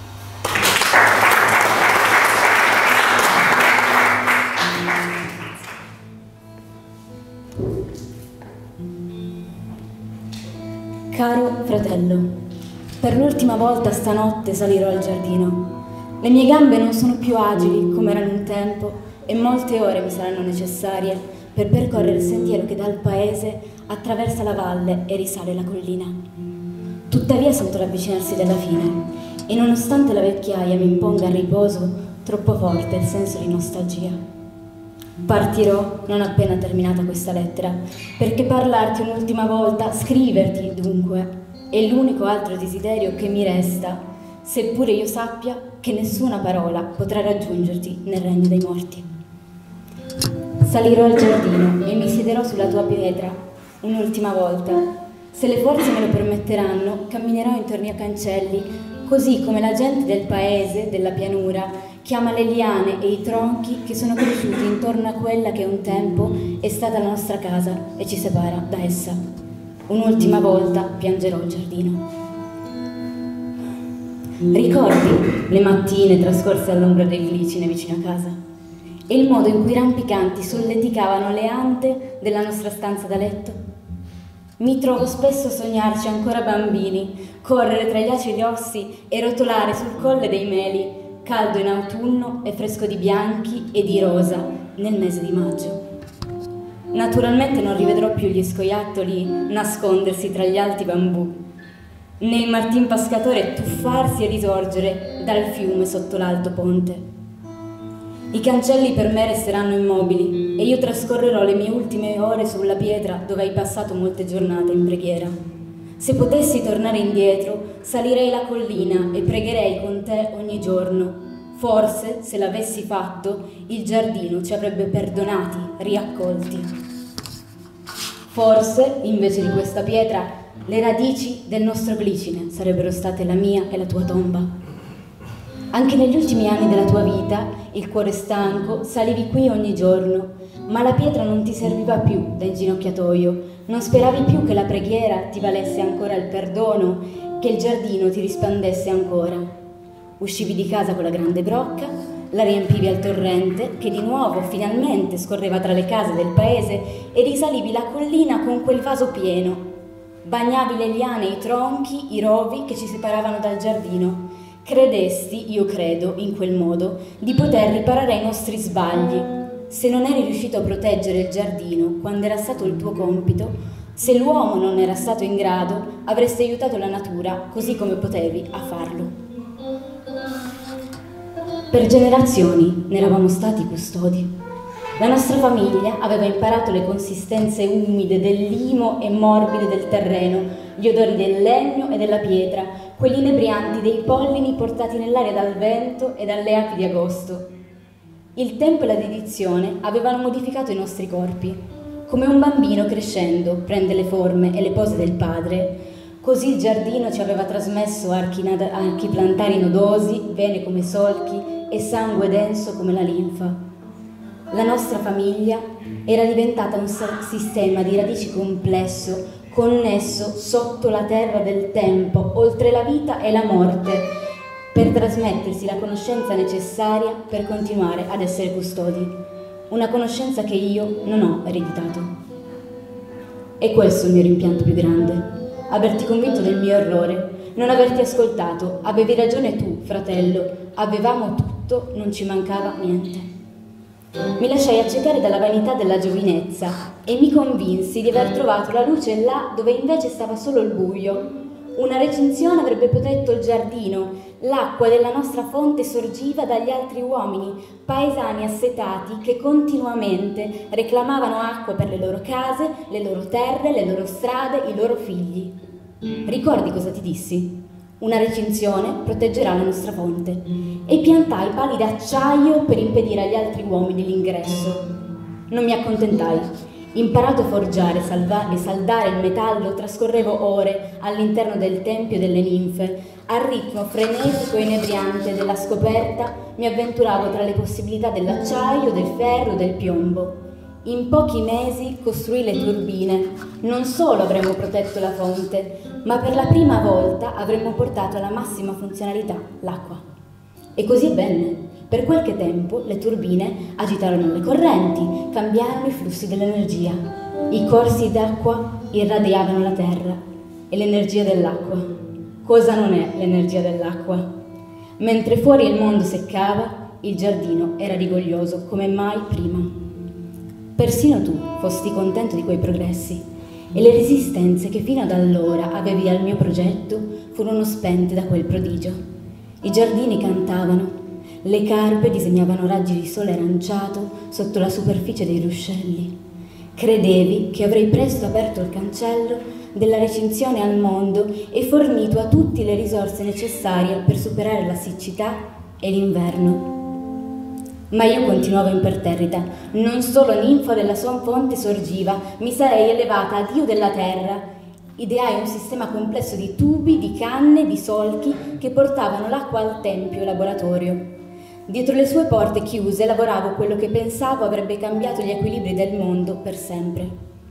H: Caro fratello, per l'ultima volta stanotte salirò al giardino. Le mie gambe non sono più agili come erano un tempo e molte ore mi saranno necessarie per percorrere il sentiero che dal paese attraversa la valle e risale la collina. Tuttavia sento l'avvicinarsi della fine e nonostante la vecchiaia mi imponga il riposo, troppo forte il senso di nostalgia. Partirò non appena terminata questa lettera, perché parlarti un'ultima volta, scriverti dunque, è l'unico altro desiderio che mi resta, seppure io sappia che nessuna parola potrà raggiungerti nel regno dei morti. Salirò al giardino e mi siederò sulla tua pietra un'ultima volta. Se le forze me lo permetteranno, camminerò intorno ai cancelli, così come la gente del paese, della pianura, chiama le liane e i tronchi che sono cresciuti intorno a quella che un tempo è stata la nostra casa e ci separa da essa. Un'ultima volta piangerò il giardino. Ricordi le mattine trascorse all'ombra dei glicine vicino a casa? E il modo in cui rampicanti solleticavano le ante della nostra stanza da letto? Mi trovo spesso a sognarci ancora bambini, correre tra gli acidi rossi e rotolare sul colle dei meli, caldo in autunno e fresco di bianchi e di rosa nel mese di maggio. Naturalmente non rivedrò più gli scoiattoli nascondersi tra gli alti bambù, né il martin pescatore tuffarsi e risorgere dal fiume sotto l'alto ponte. I cancelli per me resteranno immobili e io trascorrerò le mie ultime ore sulla pietra dove hai passato molte giornate in preghiera. Se potessi tornare indietro, salirei la collina e pregherei con te ogni giorno. Forse, se l'avessi fatto, il giardino ci avrebbe perdonati, riaccolti. Forse, invece di questa pietra, le radici del nostro glicine sarebbero state la mia e la tua tomba. Anche negli ultimi anni della tua vita, il cuore stanco, salivi qui ogni giorno, ma la pietra non ti serviva più da inginocchiatoio, non speravi più che la preghiera ti valesse ancora il perdono, che il giardino ti rispondesse ancora. Uscivi di casa con la grande brocca, la riempivi al torrente, che di nuovo finalmente scorreva tra le case del paese, e risalivi la collina con quel vaso pieno. Bagnavi le liane, i tronchi, i rovi che ci separavano dal giardino. Credesti, io credo, in quel modo, di poter riparare ai nostri sbagli. Se non eri riuscito a proteggere il giardino quando era stato il tuo compito, se l'uomo non era stato in grado, avresti aiutato la natura così come potevi a farlo. Per generazioni ne eravamo stati custodi. La nostra famiglia aveva imparato le consistenze umide del limo e morbide del terreno, gli odori del legno e della pietra, quelli inebrianti dei pollini portati nell'aria dal vento e dalle api di agosto. Il tempo e la dedizione avevano modificato i nostri corpi. Come un bambino crescendo prende le forme e le pose del padre, così il giardino ci aveva trasmesso archi, archi plantari nodosi, vene come solchi e sangue denso come la linfa. La nostra famiglia era diventata un sistema di radici complesso, connesso sotto la terra del tempo, oltre la vita e la morte, per trasmettersi la conoscenza necessaria per continuare ad essere custodi. Una conoscenza che io non ho ereditato. E questo è il mio rimpianto più grande. Averti convinto del mio errore, non averti ascoltato. Avevi ragione tu, fratello. Avevamo tutto, non ci mancava niente. Mi lasciai accecare dalla vanità della giovinezza e mi convinsi di aver trovato la luce là dove invece stava solo il buio. Una recinzione avrebbe protetto il giardino, l'acqua della nostra fonte sorgiva dagli altri uomini, paesani assetati che continuamente reclamavano acqua per le loro case, le loro terre, le loro strade, i loro figli. Ricordi cosa ti dissi? Una recinzione proteggerà la nostra fonte e piantai pali d'acciaio per impedire agli altri uomini l'ingresso. Non mi accontentai. Imparato a forgiare salva- e saldare il metallo, trascorrevo ore all'interno del tempio delle ninfe. Al ritmo frenetico e inebriante della scoperta mi avventuravo tra le possibilità dell'acciaio, del ferro, del piombo. In pochi mesi costruì le turbine. Non solo avremmo protetto la fonte, ma per la prima volta avremmo portato alla massima funzionalità l'acqua. E così avvenne. Per qualche tempo le turbine agitarono le correnti, cambiarono i flussi dell'energia. I corsi d'acqua irradiavano la terra e l'energia dell'acqua. Cosa non è l'energia dell'acqua? Mentre fuori il mondo seccava, il giardino era rigoglioso come mai prima. Persino tu fosti contento di quei progressi e le resistenze che fino ad allora avevi al mio progetto furono spente da quel prodigio. I giardini cantavano, le carpe disegnavano raggi di sole aranciato sotto la superficie dei ruscelli. Credevi che avrei presto aperto il cancello della recinzione al mondo e fornito a tutti le risorse necessarie per superare la siccità e l'inverno. Ma io continuavo imperterrita, non solo ninfa della sua fonte sorgiva, mi sarei elevata a dio della terra. Ideai un sistema complesso di tubi, di canne, di solchi che portavano l'acqua al tempio laboratorio. Dietro le sue porte chiuse lavoravo quello che pensavo avrebbe cambiato gli equilibri del mondo per sempre.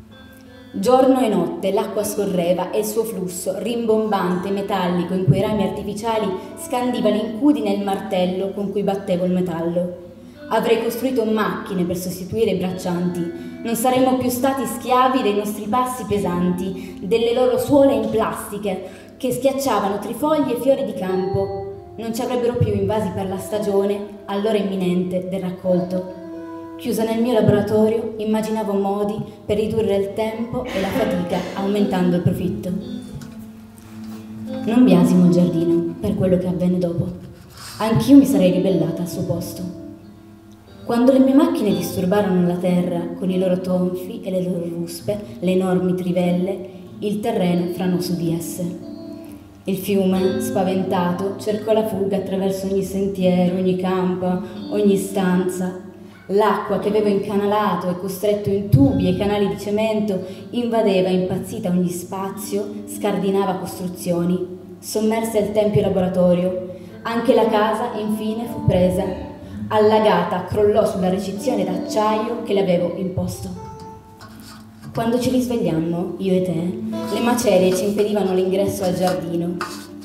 H: Giorno e notte l'acqua scorreva e il suo flusso, rimbombante e metallico in quei rami artificiali, scandiva l'incudine e il martello con cui battevo il metallo. Avrei costruito macchine per sostituire i braccianti. Non saremmo più stati schiavi dei nostri passi pesanti, delle loro suole in plastiche che schiacciavano trifogli e fiori di campo. Non ci avrebbero più invasi per la stagione, allora imminente, del raccolto. Chiusa nel mio laboratorio, immaginavo modi per ridurre il tempo e la fatica, aumentando il profitto. Non biasimo il giardino per quello che avvenne dopo. Anch'io mi sarei ribellata al suo posto. Quando le mie macchine disturbarono la terra con i loro tonfi e le loro ruspe, le enormi trivelle, il terreno franò su di esse. Il fiume, spaventato, cercò la fuga attraverso ogni sentiero, ogni campo, ogni stanza. L'acqua che avevo incanalato e costretto in tubi e canali di cemento invadeva impazzita ogni spazio, scardinava costruzioni, sommerse il tempio laboratorio. Anche la casa, infine, fu presa. Allagata, crollò sulla recinzione d'acciaio che le avevo imposto. Quando ci risvegliammo, io e te, le macerie ci impedivano l'ingresso al giardino.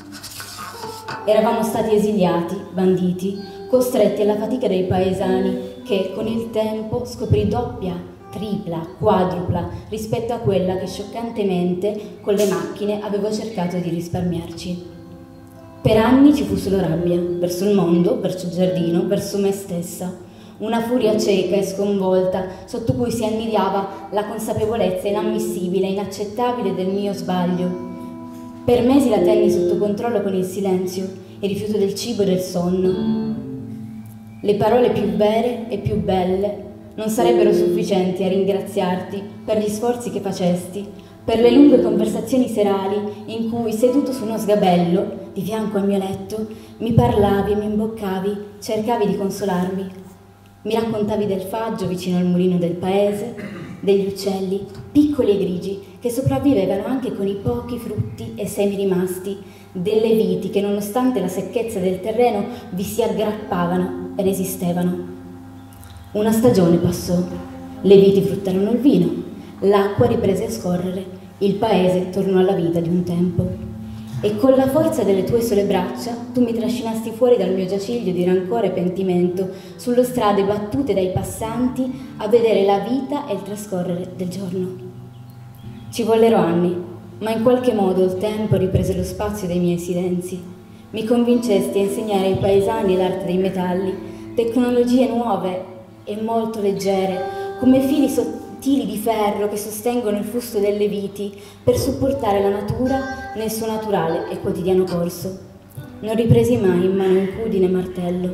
H: Eravamo stati esiliati, banditi, costretti alla fatica dei paesani che, con il tempo, scoprì doppia, tripla, quadrupla rispetto a quella che scioccantemente, con le macchine, avevo cercato di risparmiarci. Per anni ci fu solo rabbia, verso il mondo, verso il giardino, verso me stessa. Una furia cieca e sconvolta, sotto cui si annidiava la consapevolezza inammissibile e inaccettabile del mio sbaglio. Per mesi la tenni sotto controllo con il silenzio, il rifiuto del cibo e del sonno. Le parole più vere e più belle non sarebbero sufficienti a ringraziarti per gli sforzi che facesti, per le lunghe conversazioni serali in cui, seduto su uno sgabello, di fianco al mio letto, mi parlavi e mi imboccavi, cercavi di consolarmi. Mi raccontavi del faggio vicino al mulino del paese, degli uccelli, piccoli e grigi, che sopravvivevano anche con i pochi frutti e semi rimasti, delle viti che, nonostante la secchezza del terreno, vi si aggrappavano e resistevano. Una stagione passò, le viti fruttarono il vino, l'acqua riprese a scorrere, il paese tornò alla vita di un tempo. E con la forza delle tue sole braccia tu mi trascinasti fuori dal mio giaciglio di rancore e pentimento, sulle strade battute dai passanti a vedere la vita e il trascorrere del giorno. Ci vollero anni, ma in qualche modo il tempo riprese lo spazio dei miei silenzi. Mi convincesti a insegnare ai paesani l'arte dei metalli, tecnologie nuove e molto leggere, come fili sottili di ferro che sostengono il fusto delle viti per supportare la natura nel suo naturale e quotidiano corso. Non ripresi mai in mano incudine e martello.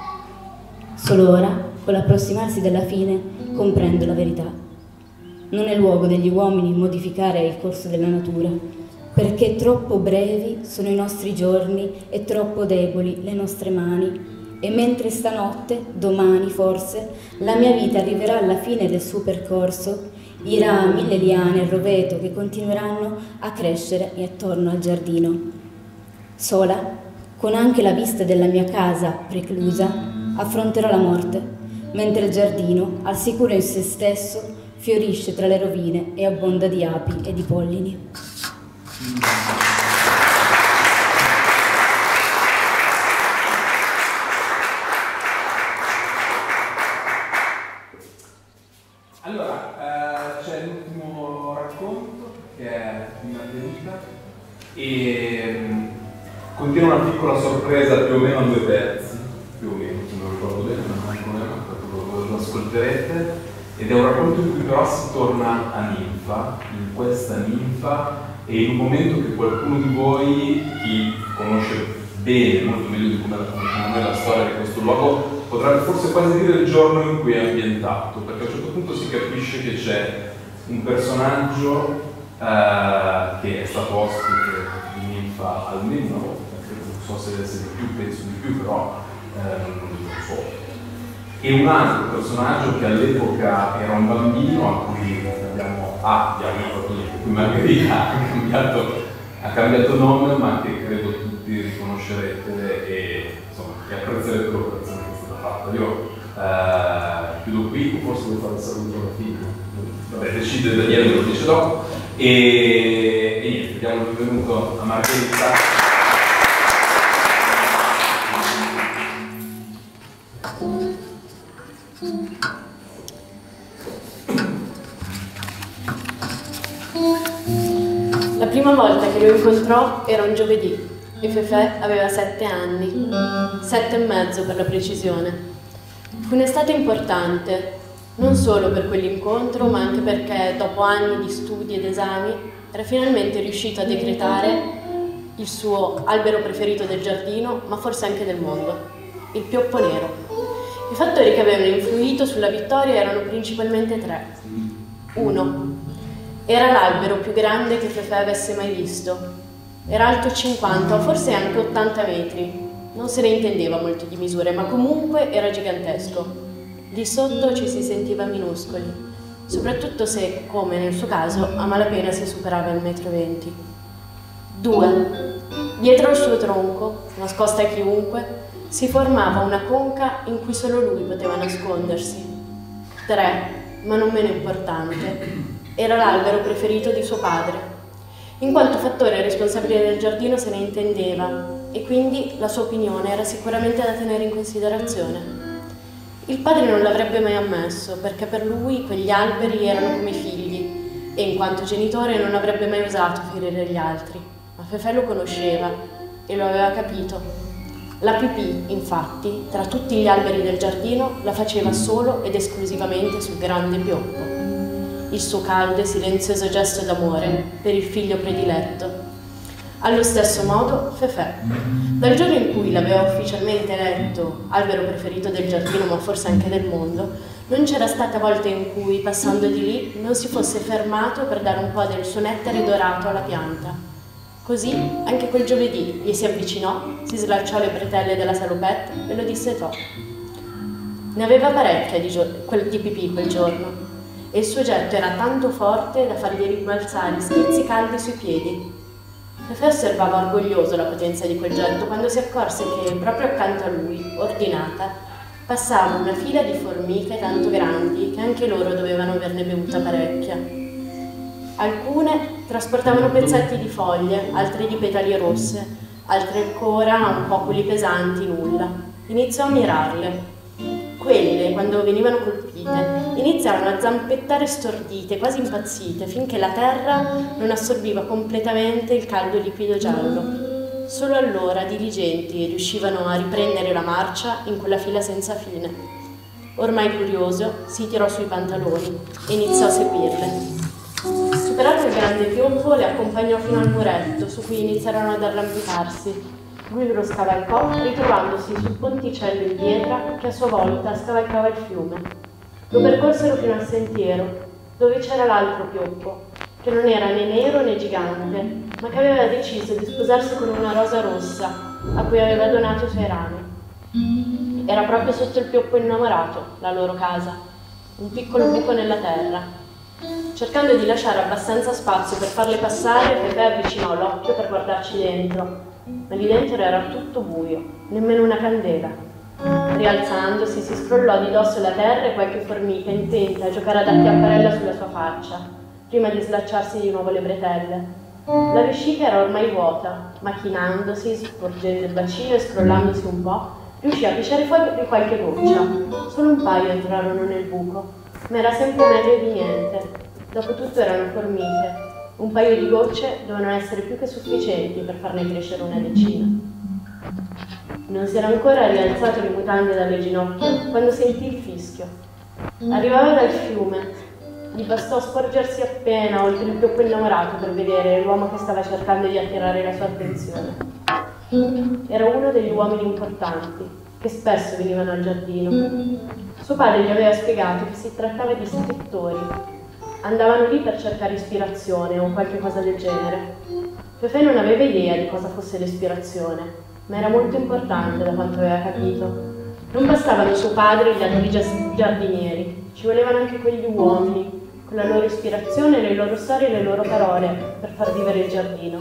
H: Solo ora, con l'approssimarsi della fine, comprendo la verità. Non è luogo degli uomini modificare il corso della natura. perché troppo brevi sono i nostri giorni e troppo deboli le nostre mani. E mentre stanotte, domani forse, la mia vita arriverà alla fine del suo percorso, i rami, le liane e il roveto che continueranno a crescere attorno al giardino. Sola, con anche la vista della mia casa preclusa, affronterò la morte, mentre il giardino, al sicuro in se stesso, fiorisce tra le rovine e abbonda di api e di pollini.
E: Allora, eh, c'è l'ultimo racconto che è di Margherita e mh, contiene una piccola sorpresa più o meno a due terzi, più o meno, se non ricordo bene, ma non problema, perché lo ascolterete, ed è un racconto in cui però si torna a Ninfa, in questa Ninfa, e in un momento che qualcuno di voi, chi conosce bene, molto meglio di come la conosciamo noi, la storia di questo luogo, potrebbe forse quasi dire il giorno in cui è ambientato, perché a un certo punto si capisce che c'è un personaggio eh, che è stato ospite di Ninfa almeno una volta, non so se, se di più, penso di più, però eh, non lo so. E un altro personaggio che all'epoca era un bambino a cui abbiamo, ah, abbiamo a cui Margherita ha cambiato, ha cambiato nome, ma che credo tutti riconoscerete e insomma che apprezzerete l'operazione che è stata fatta. Io eh, chiudo qui, forse devo fare il saluto alla fine. Vabbè, decide Daniele, me lo dice dopo. E, e niente, diamo il benvenuto a Margherita.
I: La prima volta che lo incontrò era un giovedì e Fefè aveva sette anni, sette e mezzo per la precisione. Fu un'estate importante, non solo per quell'incontro, ma anche perché dopo anni di studi ed esami era finalmente riuscito a decretare il suo albero preferito del giardino, ma forse anche del mondo, il pioppo nero. I fattori che avevano influito sulla vittoria erano principalmente tre. Uno. Era l'albero più grande che Fefè avesse mai visto. Era alto cinquanta o forse anche ottanta metri. Non se ne intendeva molto di misure, ma comunque era gigantesco. Di sotto ci si sentiva minuscoli, soprattutto se, come nel suo caso, a malapena si superava il metro venti. Due. Dietro il suo tronco, nascosta a chiunque, si formava una conca in cui solo lui poteva nascondersi. Tre. Ma non meno importante, era l'albero preferito di suo padre. In quanto fattore responsabile del giardino se ne intendeva e quindi la sua opinione era sicuramente da tenere in considerazione. Il padre non l'avrebbe mai ammesso perché per lui quegli alberi erano come figli e in quanto genitore non avrebbe mai osato ferire gli altri, ma Fefè lo conosceva e lo aveva capito. La pipì, infatti, tra tutti gli alberi del giardino la faceva solo ed esclusivamente sul grande pioppo. Il suo caldo e silenzioso gesto d'amore per il figlio prediletto. Allo stesso modo Fefè, dal giorno in cui l'aveva ufficialmente eletto albero preferito del giardino ma forse anche del mondo, non c'era stata volta in cui, passando di lì, non si fosse fermato per dare un po' del suo nettare dorato alla pianta. Così, anche quel giovedì, gli si avvicinò, si slacciò le bretelle della salopette e lo dissetò. Ne aveva parecchia di, di pipì quel giorno e il suo getto era tanto forte da fargli rimbalzare schizzi caldi sui piedi. Fefè osservava orgoglioso la potenza di quel getto quando si accorse che, proprio accanto a lui, ordinata, passava una fila di formiche tanto grandi che anche loro dovevano averne bevuta parecchia. Alcune trasportavano pezzetti di foglie, altre di petali rosse, altre ancora un po' quelli pesanti, nulla. Iniziò a mirarle. Quelle, quando venivano colpite, iniziarono a zampettare stordite, quasi impazzite, finché la terra non assorbiva completamente il caldo liquido giallo. Solo allora, diligenti, riuscivano a riprendere la marcia in quella fila senza fine. Ormai curioso, si tirò sui pantaloni e iniziò a seguirle. Superato il grande piombo, le accompagnò fino al muretto, su cui iniziarono ad arrampicarsi. Lui lo scavalcò, ritrovandosi sul ponticello in pietra che a sua volta scavalcava il fiume. Lo percorsero fino al sentiero, dove c'era l'altro pioppo, che non era né nero né gigante, ma che aveva deciso di sposarsi con una rosa rossa a cui aveva donato i suoi rami. Era proprio sotto il pioppo innamorato, la loro casa, un piccolo buco nella terra. Cercando di lasciare abbastanza spazio per farle passare, Pepe avvicinò l'occhio per guardarci dentro, ma lì dentro era tutto buio, nemmeno una candela. Rialzandosi, si scrollò di dosso la terra e qualche formica intenta a giocare ad acchiapparella sulla sua faccia, prima di slacciarsi di nuovo le bretelle. La vescica era ormai vuota, ma chinandosi, sporgendo il bacino e scrollandosi un po', riuscì a pisciare fuori qualche goccia. Solo un paio entrarono nel buco, ma era sempre meglio di niente. Dopotutto erano formiche. Un paio di gocce dovevano essere più che sufficienti per farne crescere una decina. Non si era ancora rialzato le mutande dalle ginocchia quando sentì il fischio. Arrivava dal fiume. Gli bastò sporgersi appena oltre il pioppo innamorato per vedere l'uomo che stava cercando di attirare la sua attenzione. Era uno degli uomini importanti, che spesso venivano al giardino. Suo padre gli aveva spiegato che si trattava di scrittori. Andavano lì per cercare ispirazione o qualche cosa del genere. Fefe non aveva idea di cosa fosse l'ispirazione, ma era molto importante da quanto aveva capito. Non bastavano suo padre e gli altri giardinieri, ci volevano anche quegli uomini, con la loro ispirazione, le loro storie e le loro parole, per far vivere il giardino.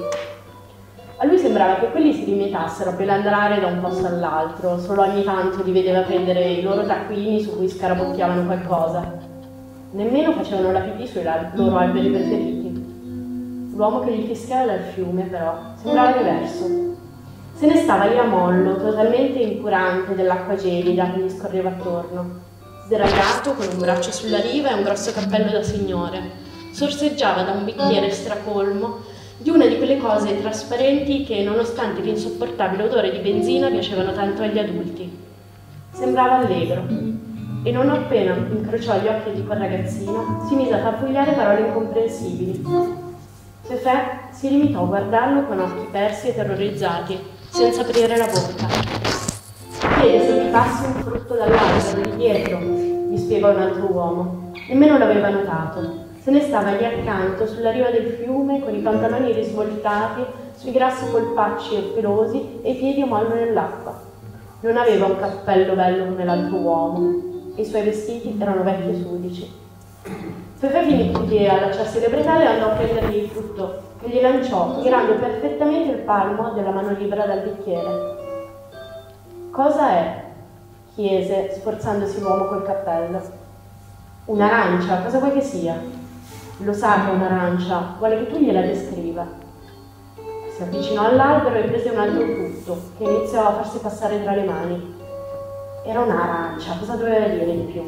I: A lui sembrava che quelli si limitassero a pelandrare da un posto all'altro, solo ogni tanto li vedeva prendere i loro taccuini su cui scarabocchiavano qualcosa. Nemmeno facevano la pipì sui loro alberi preferiti. L'uomo che gli fischiava dal fiume, però, sembrava diverso. Se ne stava lì a mollo, totalmente incurante dell'acqua gelida che gli scorreva attorno. Sdraiato, con un braccio sulla riva e un grosso cappello da signore, sorseggiava da un bicchiere stracolmo di una di quelle cose trasparenti che, nonostante l'insopportabile odore di benzina, piacevano tanto agli adulti. Sembrava allegro. E non appena incrociò gli occhi di quel ragazzino, si mise a farfugliare parole incomprensibili. Fefe si limitò a guardarlo con occhi persi e terrorizzati, senza aprire la bocca. Chiede se gli passi un frutto dall'albero lì dietro, gli spiegò un altro uomo. Nemmeno l'aveva notato. Se ne stava lì accanto, sulla riva del fiume, con i pantaloni risvoltati, sui grassi polpacci e pelosi e i piedi a mollo nell'acqua. Non aveva un cappello bello come l'altro uomo. E i suoi vestiti erano vecchi e sudici. Fefe finì di allacciarsi le bretelle e andò a prendergli il frutto, che gli lanciò, tirando perfettamente il palmo della mano libera dal bicchiere. «Cosa è?» chiese, sforzandosi l'uomo col cappello. «Un'arancia, cosa vuoi che sia?» «Lo sa che è un'arancia, vuole che tu gliela descriva». Si avvicinò all'albero e prese un altro frutto, che iniziò a farsi passare tra le mani. Era un'arancia, cosa doveva dire di più?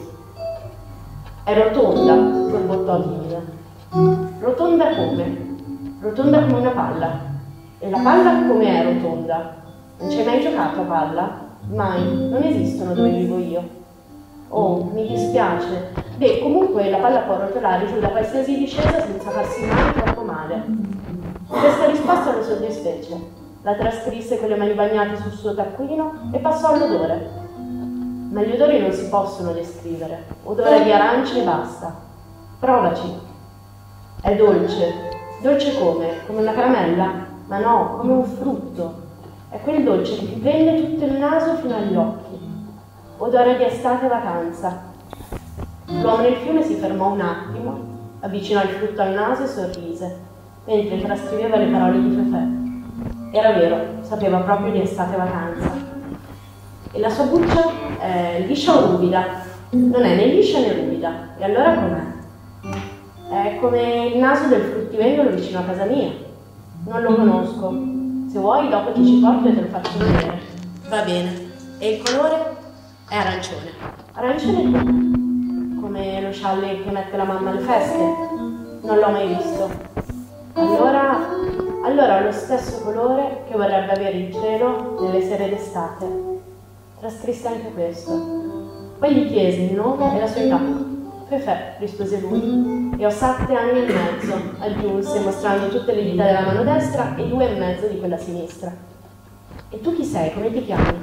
I: È rotonda, borbottò timida. Rotonda come? Rotonda come una palla. E la palla come è rotonda? Non ci hai mai giocato a palla? Mai, non esistono dove vivo io. Oh, mi dispiace. Beh, comunque la palla può rotolare giù da qualsiasi discesa senza farsi mai troppo male. Questa risposta lo soddisfece. La trascrisse con le mani bagnate sul suo taccuino e passò all'odore. Ma gli odori non si possono descrivere. Odore di arance e basta. Provaci. È dolce. Dolce come? Come una caramella? Ma no, come un frutto. È quel dolce che ti prende tutto il naso fino agli occhi. Odore di estate e vacanza. L'uomo nel fiume si fermò un attimo, avvicinò il frutto al naso e sorrise, mentre trascriveva le parole di Fefe. Era vero, sapeva proprio di estate e vacanza. E la sua buccia è liscia o ruvida? Non è né liscia né ruvida. E allora com'è? È come il naso del fruttivendolo vicino a casa mia. Non lo conosco. Se vuoi dopo ti ci porto e te lo faccio vedere. Va bene. E il colore? È arancione. Arancione come? Come lo scialle che mette la mamma alle feste? Non l'ho mai visto. Allora, allora ha lo stesso colore che vorrebbe avere il cielo nelle sere d'estate. Trascrisse anche questo. Poi gli chiese il nome e la sua età. Fefe, rispose lui, e ho sette anni e mezzo, aggiunse, mostrando tutte le dita della mano destra e due e mezzo di quella sinistra. E tu chi sei? Come ti chiami?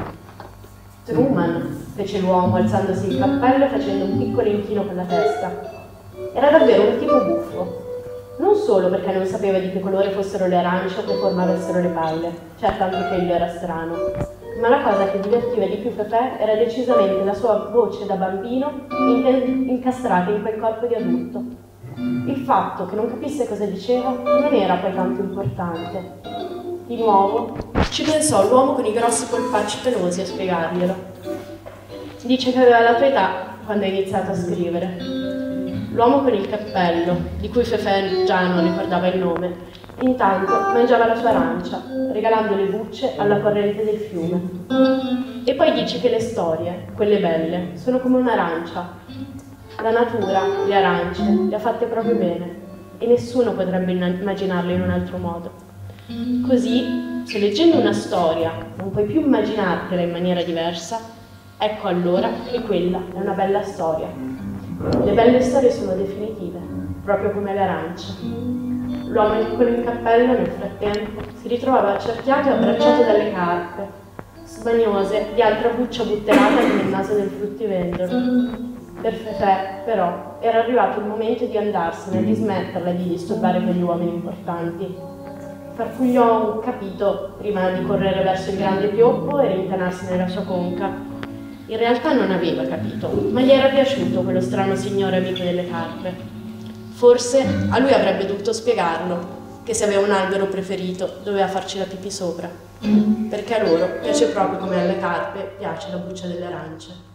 I: Truman, fece l'uomo, alzandosi il cappello e facendo un piccolo inchino con la testa. Era davvero un tipo buffo. Non solo perché non sapeva di che colore fossero le arance o che forma avessero le palle, certo anche quello era strano, ma la cosa che divertiva di più Fefè era decisamente la sua voce da bambino incastrata in quel corpo di adulto. Il fatto che non capisse cosa diceva non era poi tanto importante. Di nuovo ci pensò l'uomo con i grossi polpacci pelosi a spiegarglielo. Dice che aveva la tua età quando ha iniziato a scrivere. L'uomo con il cappello, di cui Fefè già non ricordava il nome, intanto mangiava la sua arancia, regalando le bucce alla corrente del fiume. E poi dice che le storie, quelle belle, sono come un'arancia. La natura, le arance, le ha fatte proprio bene e nessuno potrebbe immaginarle in un altro modo. Così, se leggendo una storia non puoi più immaginartela in maniera diversa, ecco allora che quella è una bella storia. Le belle storie sono definitive, proprio come l'arancia. L'uomo con il cappello, nel frattempo, si ritrovava accerchiato e abbracciato dalle carpe, smaniose di altra buccia butterata nel naso del fruttivendolo. Per Fefè, però, era arrivato il momento di andarsene e di smetterla di disturbare quegli uomini importanti. Farfugliò un capito prima di correre verso il grande pioppo e rintanarsi nella sua conca. In realtà non aveva capito, ma gli era piaciuto quello strano signore amico delle carpe. Forse a lui avrebbe dovuto spiegarlo, che se aveva un albero preferito doveva farci la pipì sopra, perché a loro piace proprio come alle carpe piace la buccia delle arance.